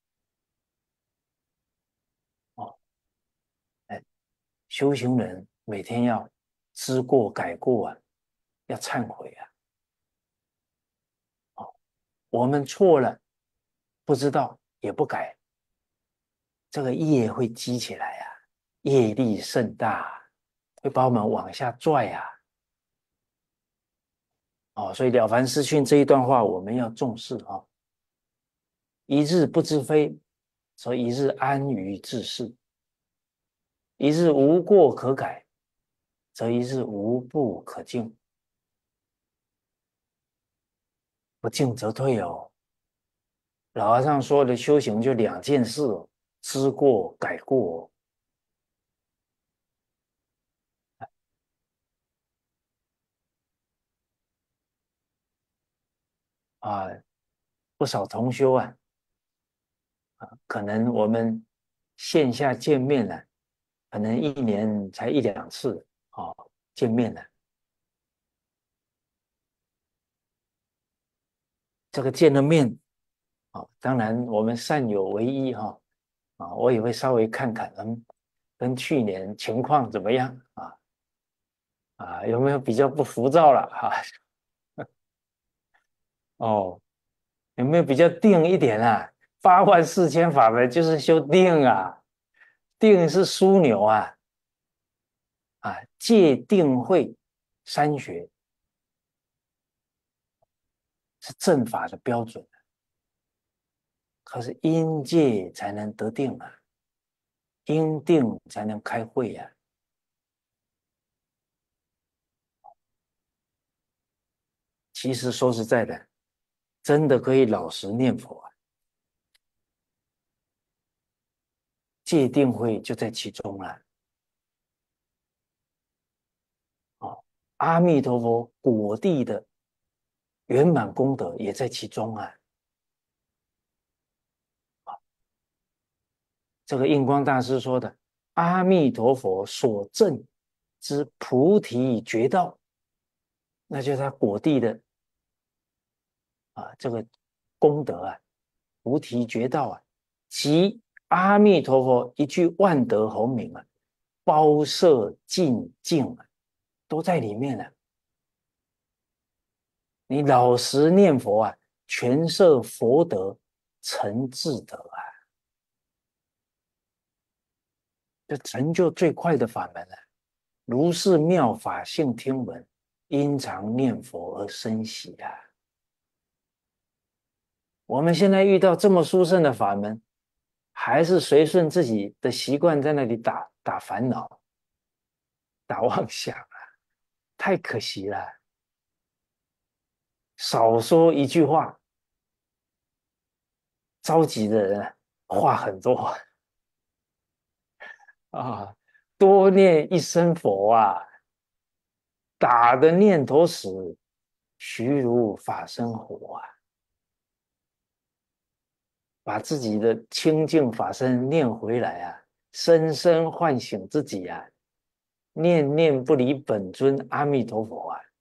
哦，哎，修行人每天要知过改过啊，要忏悔啊！哦，我们错了，不知道也不改，这个业会积起来啊，业力甚大，会把我们往下拽啊！哦，所以《了凡四训》这一段话我们要重视啊、哦！一日不知非，则一日安于自适；一日无过可改，则一日无不可进。不进则退哦。老和尚说的修行就两件事哦，知过改过哦啊。不少同修啊，可能我们线下见面了， 可能一年才一两次哦见面了。这个见了面，啊、哦，当然我们善有为一哈，啊、哦，我也会稍微看看，嗯，跟去年情况怎么样啊？啊，有没有比较不浮躁了哈、啊？哦，有没有比较定一点啊？八万四千法门就是修定啊，定是枢纽啊，啊，戒定慧三学是正法的标准，可是因戒才能得定啊，因定才能开慧啊。其实说实在的，真的可以老实念佛啊，戒定慧就在其中了。哦，阿弥陀佛果地的圆满功德也在其中啊。这个印光大师说的，阿弥陀佛所证之菩提觉道，那就是他果地的啊这个功德啊，菩提觉道啊，即阿弥陀佛一句万德洪名啊，包摄尽净啊，都在里面了、啊。你老实念佛啊，全摄佛德，成智德啊，这成就最快的法门了、啊。如是妙法性听闻，因常念佛而生喜啊！我们现在遇到这么殊胜的法门，还是随顺自己的习惯在那里打打烦恼、打妄想啊，太可惜了。少说一句话，着急的人话很多啊，多念一声佛啊，打的念头死，虚如法身活啊！把自己的清净法身念回来啊，深深唤醒自己啊，念念不离本尊阿弥陀佛啊！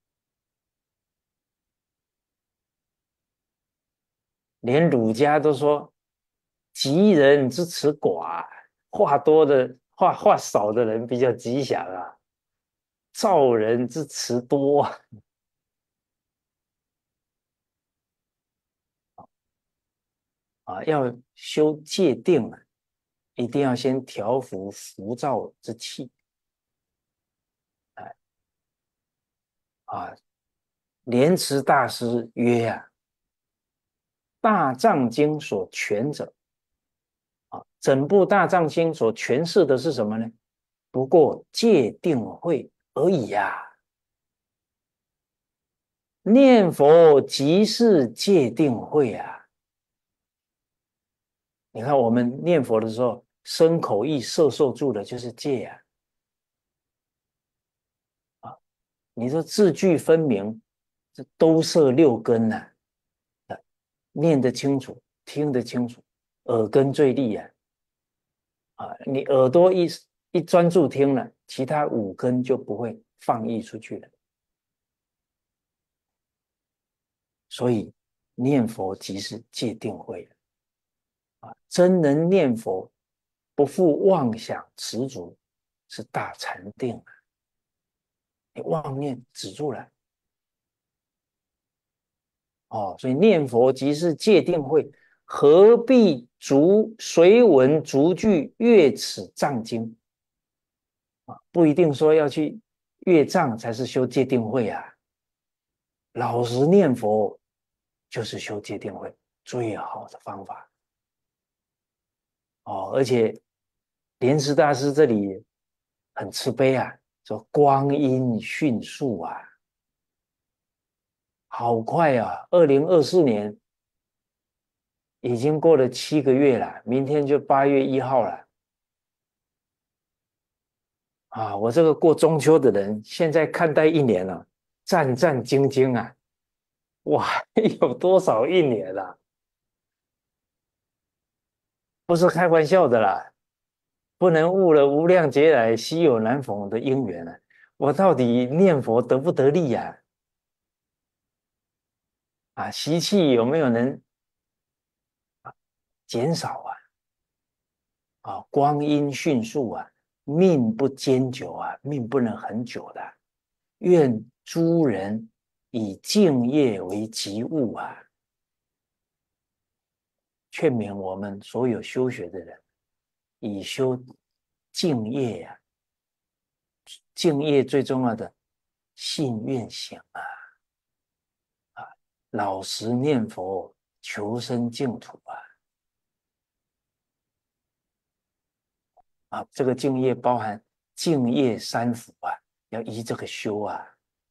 连儒家都说，吉人之辞寡，话多的话话少的人比较吉祥啊，造人之辞多啊，要修戒定啊，一定要先调伏浮躁之气。哎啊，莲池大师曰啊，大藏经所全者啊，整部大藏经所诠释的是什么呢？不过戒定慧而已呀、啊。念佛即是戒定慧啊！你看我们念佛的时候，身口意摄受住的就是戒啊！啊，你说字句分明，这都摄六根呐、啊，念得清楚，听得清楚，耳根最利啊！啊，你耳朵一一专注听了，其他五根就不会放逸出去了。所以念佛即是戒定慧啊！真能念佛，不负妄想执着，是大禅定啊！你妄念止住了哦，所以念佛即是戒定慧，何必逐随文逐句阅此藏经啊？不一定说要去阅藏才是修戒定慧啊！老实念佛就是修戒定慧最好的方法哦。而且莲池大师这里很慈悲啊，说光阴迅速啊，好快啊！二零二四年已经过了七个月了，明天就八月一号了啊！我这个过中秋的人，现在看待一年了，战战兢兢啊！哇，有多少一年了？不是开玩笑的啦！ 不能误了无量劫来稀有难逢的因缘啊！我到底念佛得不得力呀、啊？啊，习气有没有能减少啊？啊，光阴迅速啊，命不坚久啊，命不能很久的。愿诸人以敬业为急务啊！劝勉我们所有修学的人，以修敬业呀、啊，敬业最重要的信愿行啊，啊，老实念佛，求生净土啊！啊，这个敬业包含敬业三福啊，要依这个修啊。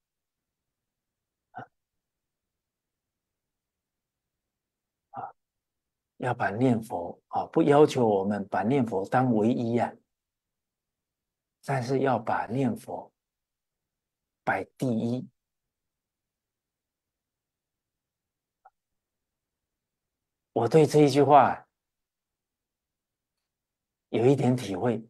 啊，要把念佛啊，不要求我们把念佛当唯一啊，但是要把念佛摆第一。我对这一句话有一点体会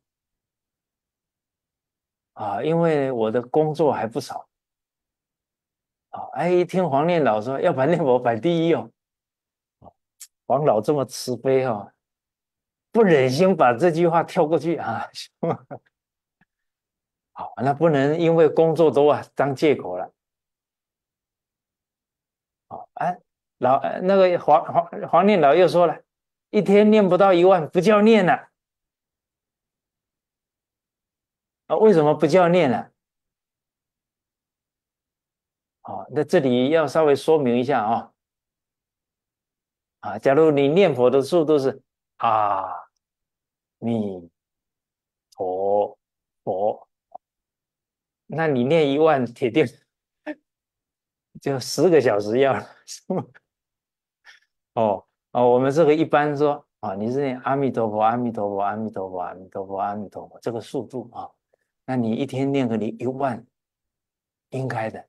啊，因为我的工作还不少啊。哎，一听黄念老说要把念佛摆第一哦，黄老这么慈悲哦，不忍心把这句话跳过去啊。好，那不能因为工作多啊当借口了。哦，哎，老那个黄黄黄念老又说了，一天念不到一万，不叫念了啊？为什么不叫念了？哦，那这里要稍微说明一下啊、哦。啊，假如你念佛的速度是啊弥陀佛，那你念一万，铁定就十个小时要了，是吗？哦哦，我们这个一般说啊，你是念阿弥陀佛，阿弥陀佛，阿弥陀佛，阿弥陀佛，阿弥陀佛，这个速度啊，那你一天念个你一万，应该的。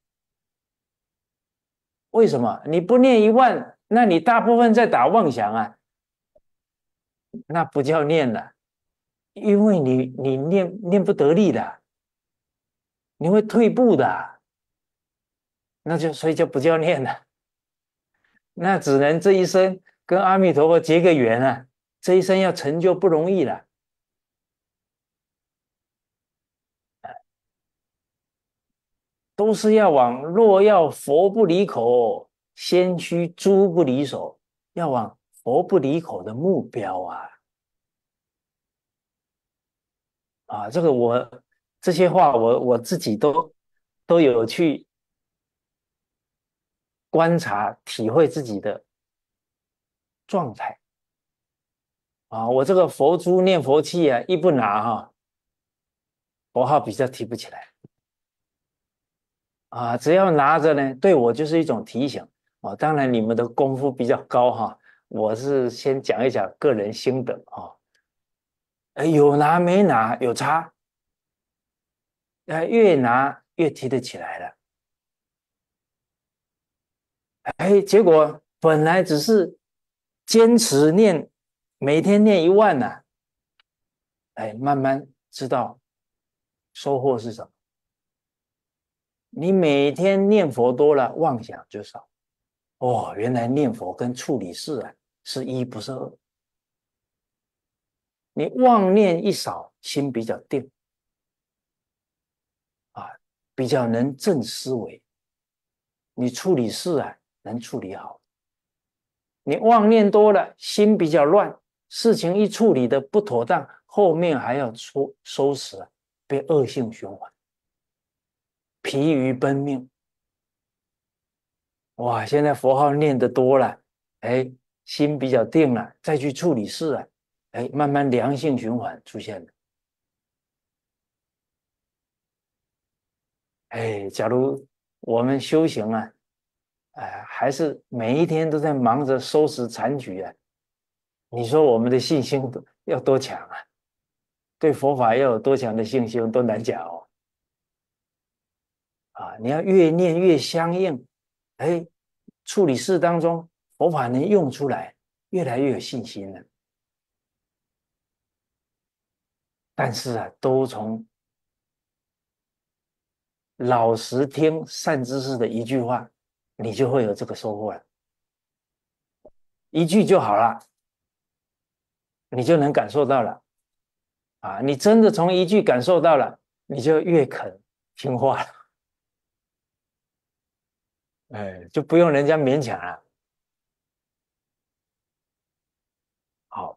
为什么你不念一万？那你大部分在打妄想啊，那不叫念了，因为你你念念不得力的，你会退步的，那就所以就不叫念了，那只能这一生跟阿弥陀佛结个缘啊，这一生要成就不容易了，都是要往若要佛不离口，先须诸不离手，要往佛不离口的目标啊。啊，这个我这些话我我自己都都有去观察体会自己的状态啊。我这个佛珠念佛器啊，一不拿哈，佛号比较提不起来啊。只要拿着呢，对我就是一种提醒啊。当然你们的功夫比较高哈，我是先讲一讲个人心得啊。哎，有拿没拿有差，哎，越拿越提得起来了。哎，结果本来只是坚持念，每天念一万呐、啊，哎，慢慢知道收获是什么。你每天念佛多了，妄想就少。哦，原来念佛跟处理事啊是一不是二。你妄念一少，心比较定啊，比较能正思维。你处理事啊能处理好。你妄念多了，心比较乱，事情一处理的不妥当，后面还要出收拾啊，被恶性循环，疲于奔命。哇，现在佛号念得多了，哎，心比较定了，再去处理事啊，哎，慢慢良性循环出现了。哎，假如我们修行啊，哎，还是每一天都在忙着收拾残局啊，你说我们的信心要多强啊？对佛法要有多强的信心都难讲哦。啊，你要越念越相应，哎，处理事当中佛法能用出来，越来越有信心了。 但是啊，都从老实听善知识的一句话，你就会有这个收获了。一句就好了，你就能感受到了啊！你真的从一句感受到了，你就越肯听话了，哎，就不用人家勉强了。好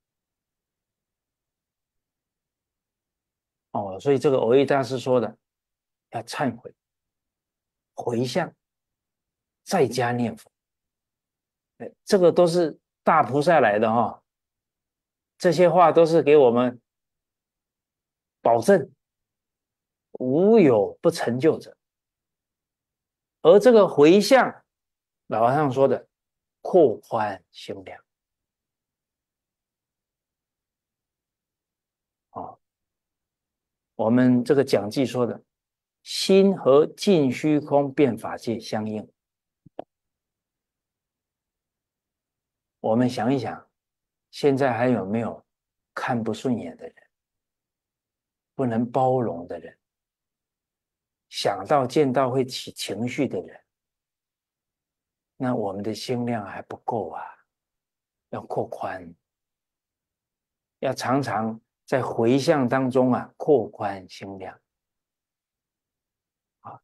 哦，所以这个藕益大师说的，要忏悔、回向，再加念佛，哎这个都是大菩萨来的哈、哦。这些话都是给我们保证无有不成就者。而这个回向，老和尚说的扩宽心量啊、哦，我们这个讲记说的，心和尽虚空变法界相应。我们想一想，现在还有没有看不顺眼的人，不能包容的人，想到见到会起情绪的人？那我们的心量还不够啊，要扩宽，要常常在回向当中啊，扩宽心量啊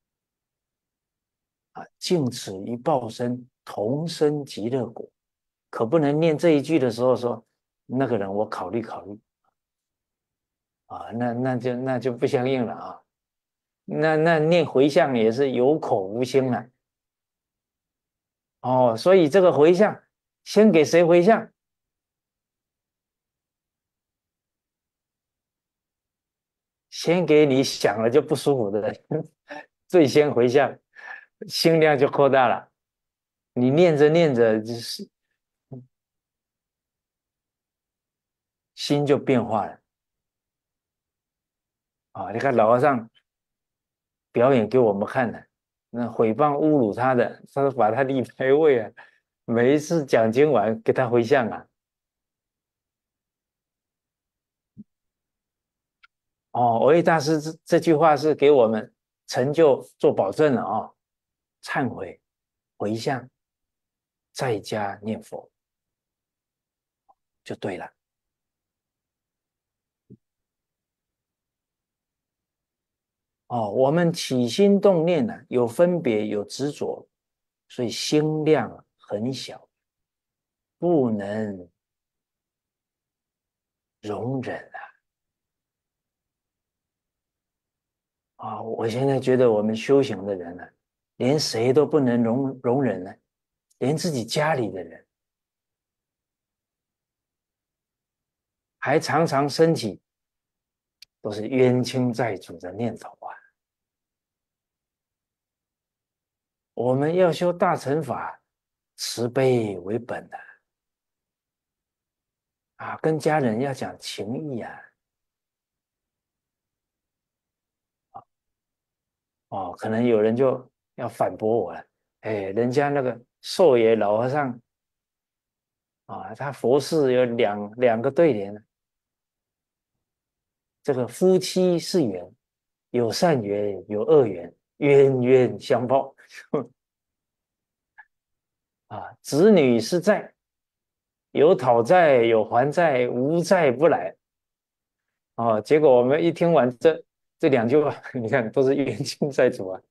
啊，尽此一报身，同生极乐国。可不能念这一句的时候说，那个人我考虑考虑啊，那那就那就不相应了啊。那那念回向也是有口无心了哦，所以这个回向先给谁回向？先给你想了就不舒服的人，最先回向，心量就扩大了。你念着念着，就是心就变化了啊！你看老和尚表演给我们看的，那诽谤侮辱他的，他把他立牌位啊，每一次讲经完给他回向啊。哦，维大师这这句话是给我们成就做保证了啊、哦，忏悔、回向，在家念佛就对了。哦，我们起心动念呢、啊，有分别，有执着，所以心量很小，不能容忍啊！啊，我现在觉得我们修行的人呢、啊，连谁都不能容容忍呢，连自己家里的人，还常常升起都是冤亲债主的念头啊。我们要修大乘法，慈悲为本的啊，跟家人要讲情义啊。哦，可能有人就要反驳我了，哎，人家那个寿爷老和尚啊，他佛事有两两个对联，这个夫妻是缘，有善缘有恶缘，冤冤相报啊，子女是债，有讨债有还债，无债不来。哦，结果我们一听完这这两句话，你看都是冤亲债主啊。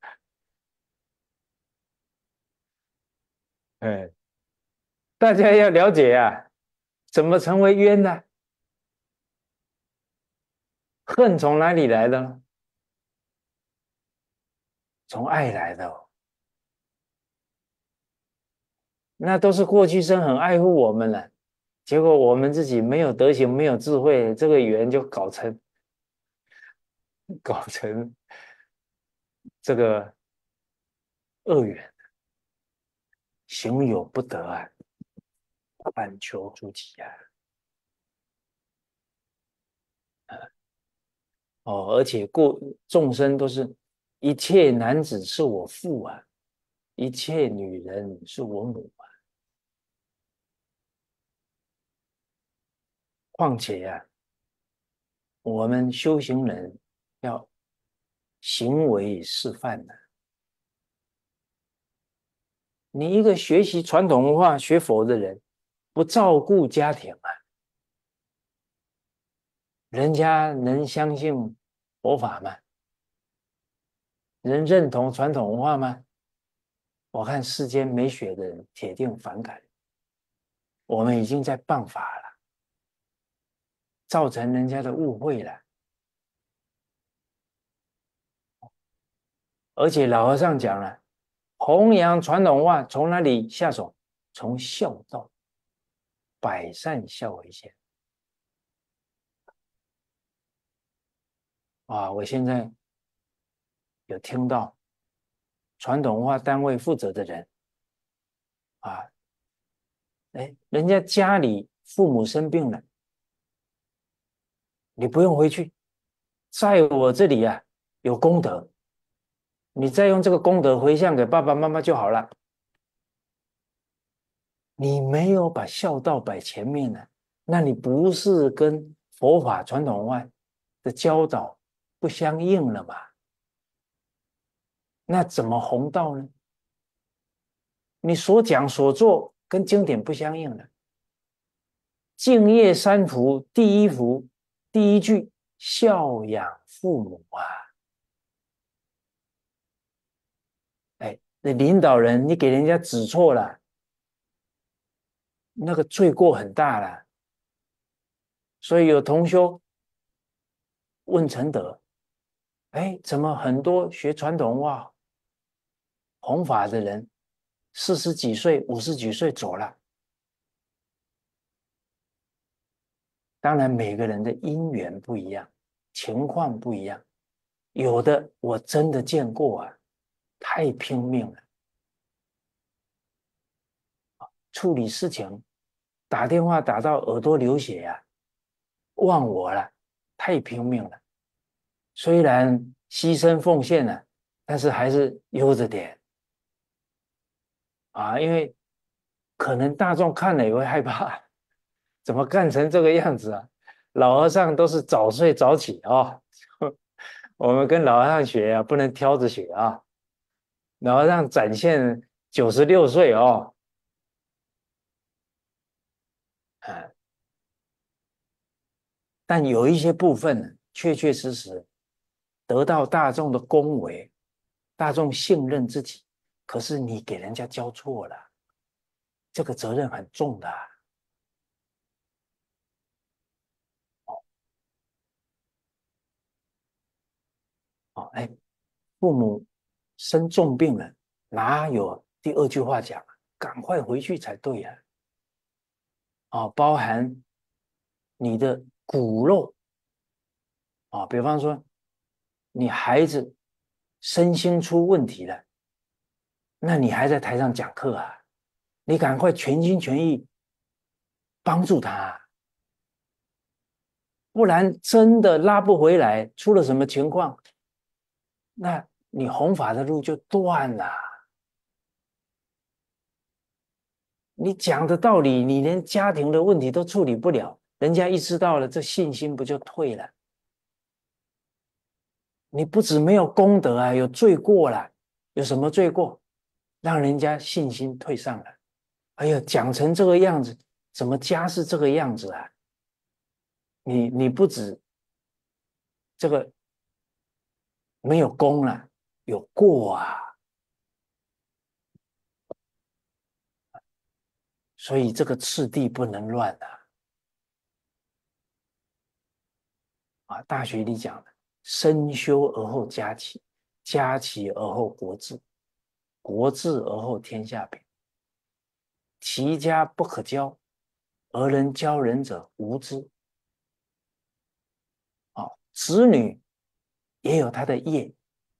哎，大家要了解啊，怎么成为冤呢？恨从哪里来的呢？从爱来的哦，那都是过去生很爱护我们了，结果我们自己没有德行，没有智慧，这个缘就搞成搞成这个恶缘，行有不得啊，反求诸己啊。哦，而且过众生都是一切男子是我父啊，一切女人是我母啊。况且呀、 我们修行人要行为示范的。你一个学习传统文化、学佛的人，不照顾家庭啊，人家能相信佛法吗？能认同传统文化吗？我看世间没学的人铁定反感。我们已经在谤法了，造成人家的误会了。而且老和尚讲了，弘扬传统文化从哪里下手？从孝道，百善孝为先。啊，我现在有听到传统文化单位负责的人啊，哎，人家家里父母生病了，你不用回去，在我这里啊有功德，你再用这个功德回向给爸爸妈妈就好了。你没有把孝道摆前面呢，那你不是跟佛法传统文化的教导不相应了吗？那怎么弘道呢？你所讲所做跟经典不相应了。敬业三福，第一福，第一句孝养父母啊！哎，那领导人你给人家指错了，那个罪过很大了。所以有同修问陈德，哎，怎么很多学传统文化弘法的人，四十几岁、五十几岁走了？当然，每个人的因缘不一样，情况不一样。有的我真的见过啊，太拼命了，处理事情打电话打到耳朵流血啊，忘我了，太拼命了。虽然牺牲奉献了，但是还是悠着点啊，因为可能大众看了也会害怕，怎么干成这个样子啊？老和尚都是早睡早起啊、哦，我们跟老和尚学啊，不能挑着学啊。老和尚展现九十六岁哦，啊，但有一些部分呢，确确实实得到大众的恭维，大众信任自己，可是你给人家教错了，这个责任很重的啊。哦，哎，父母生重病了，哪有第二句话讲啊？赶快回去才对呀！啊，哦，包含你的骨肉啊，比方说你孩子身心出问题了，那你还在台上讲课啊？你赶快全心全意帮助他，不然真的拉不回来，出了什么情况，那你弘法的路就断了。你讲的道理，你连家庭的问题都处理不了，人家一知道了，这信心不就退了？你不止没有功德啊，有罪过了。有什么罪过？让人家信心退上了。哎呀，讲成这个样子，怎么家是这个样子啊？你你不止这个没有功了，有过啊。所以这个次第不能乱啊！啊，《大学》里讲的，身修而后家齐，家齐而后国治，国治而后天下平。齐家不可教，而能教人者无知。啊，子女也有他的业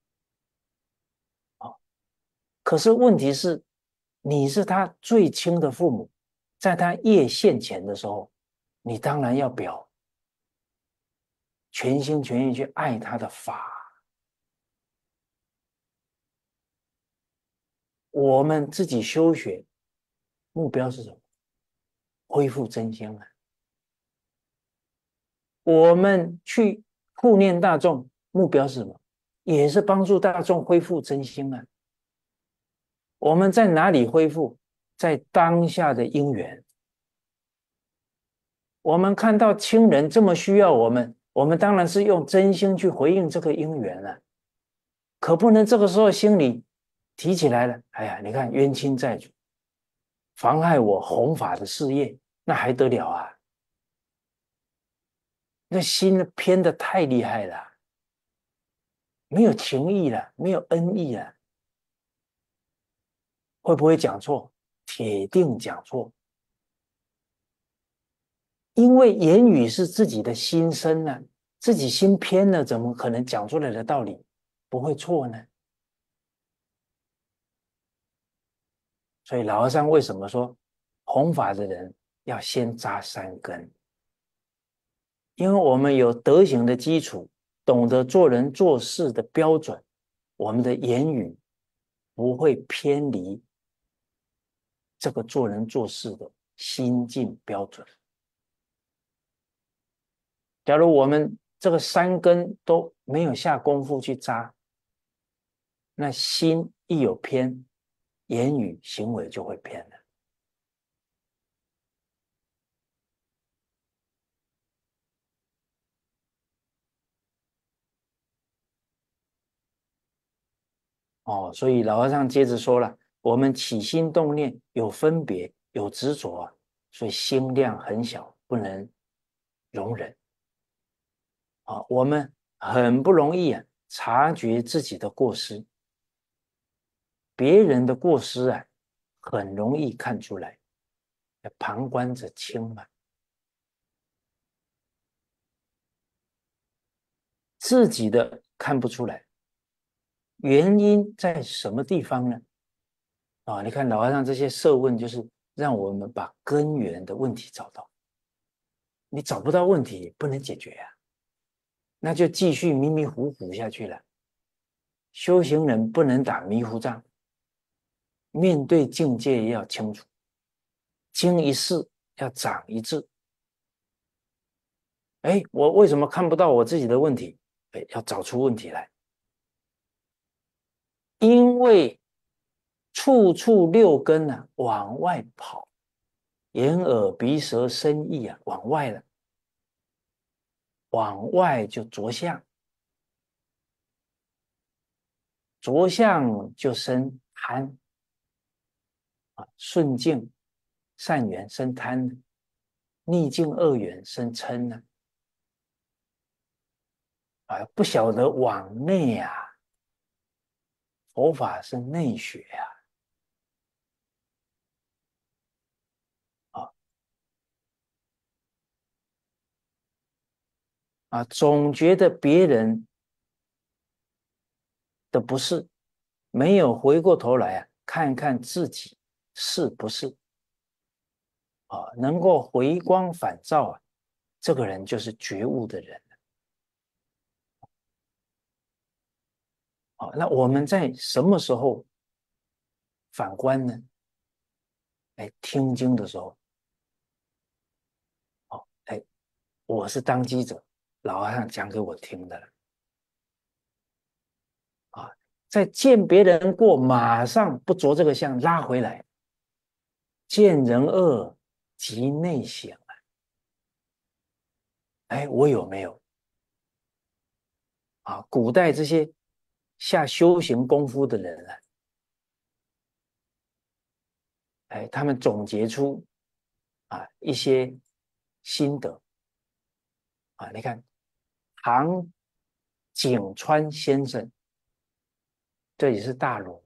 啊，可是问题是，你是他最亲的父母，在他业现前的时候，你当然要表全心全意去爱他的法。我们自己修学目标是什么？恢复真心啊！ 我们去护念大众，目标是什么？也是帮助大众恢复真心啊。我们在哪里恢复？在当下的因缘。我们看到亲人这么需要我们，我们当然是用真心去回应这个因缘了。可不能这个时候心里提起来了，哎呀，你看冤亲债主妨害我弘法的事业，那还得了啊？那心偏得太厉害了，没有情义了，没有恩义了。会不会讲错？铁定讲错。因为言语是自己的心声呢、啊，自己心偏了，怎么可能讲出来的道理不会错呢？所以老和尚为什么说弘法的人要先扎三根？因为我们有德行的基础，懂得做人做事的标准，我们的言语不会偏离这个做人做事的心境标准。假如我们这个三根都没有下功夫去扎，那心一有偏，言语行为就会偏了。哦，所以老和尚接着说了，我们起心动念有分别有执着啊，所以心量很小，不能容忍啊。我们很不容易啊察觉自己的过失，别人的过失啊很容易看出来，旁观者清嘛。自己的看不出来，原因在什么地方呢？啊，你看老和尚这些设问，就是让我们把根源的问题找到。你找不到问题，不能解决啊，那就继续迷迷糊糊下去了。修行人不能打迷糊仗，面对境界要清楚，经一事要长一智。哎，我为什么看不到我自己的问题？哎，要找出问题来。因为处处六根啊往外跑，眼耳鼻舌身意啊往外了，往外就着相，着相就生贪啊，顺境善缘生贪，逆境恶缘生嗔呢、啊，不晓得往内啊，佛法是内学啊，啊啊，总觉得别人的不是，没有回过头来啊，看看自己是不是啊，能够回光返照啊，这个人就是觉悟的人啊。那我们在什么时候反观呢？哎，听经的时候，哦，哎，我是当机者，老和尚讲给我听的了啊。在见别人过，马上不着这个相，拉回来，见人恶即内省啊。哎，我有没有啊？古代这些下修行功夫的人啊，哎，他们总结出啊一些心得啊。你看，唐景川先生，这也是大儒，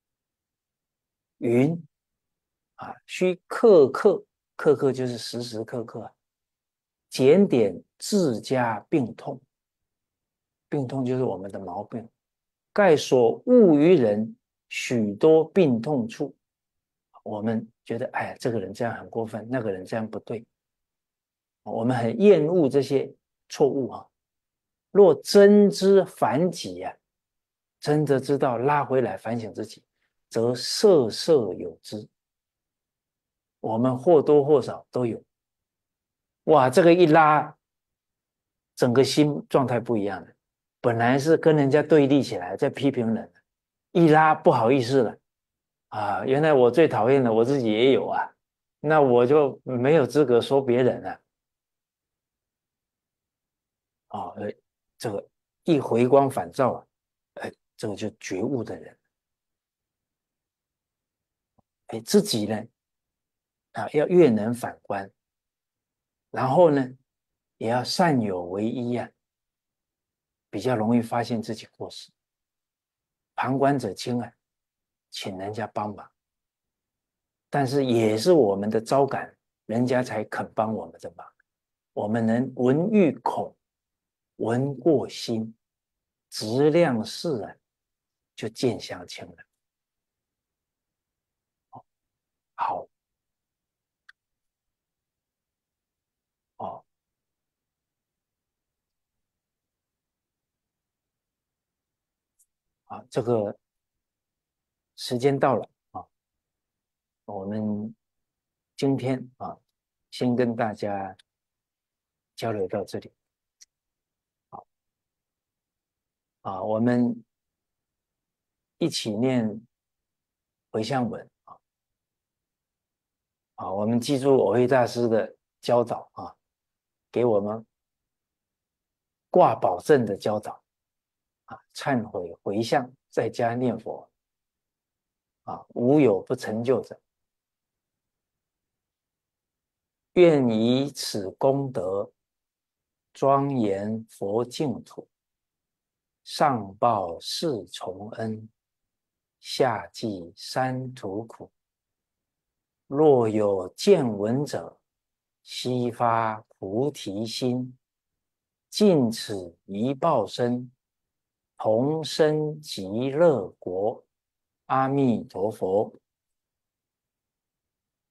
云啊，需刻刻，刻刻就是时时刻刻啊，检点自家病痛，病痛就是我们的毛病。盖所恶于人，许多病痛处，我们觉得，哎，这个人这样很过分，那个人这样不对，我们很厌恶这些错误啊。若真知反己啊，真的知道拉回来反省自己，则色色有之。我们或多或少都有。哇，这个一拉， 整个心状态不一样了。本来是跟人家对立起来，在批评人，一拉不好意思了啊！原来我最讨厌的我自己也有啊，那我就没有资格说别人了啊！呃，这个一回光返照啊，哎，这个就觉悟的人，哎，自己呢啊要越能反观，然后呢也要善有为一啊，比较容易发现自己过失。旁观者清啊，请人家帮忙，但是也是我们的招感，人家才肯帮我们的忙。我们能闻欲恐，闻过心，质量事啊，就见相清了。好哦，啊，这个时间到了啊，我们今天啊，先跟大家交流到这里。好啊，我们一起念回向文啊。啊，我们记住藕益大师的教导啊，给我们挂保证的教导啊，忏悔回向，在家念佛啊，无有不成就者。愿以此功德庄严佛净土，上报四重恩，下济三途苦。若有见闻者，悉发菩提心，尽此一报身，同生极乐国。阿弥陀佛。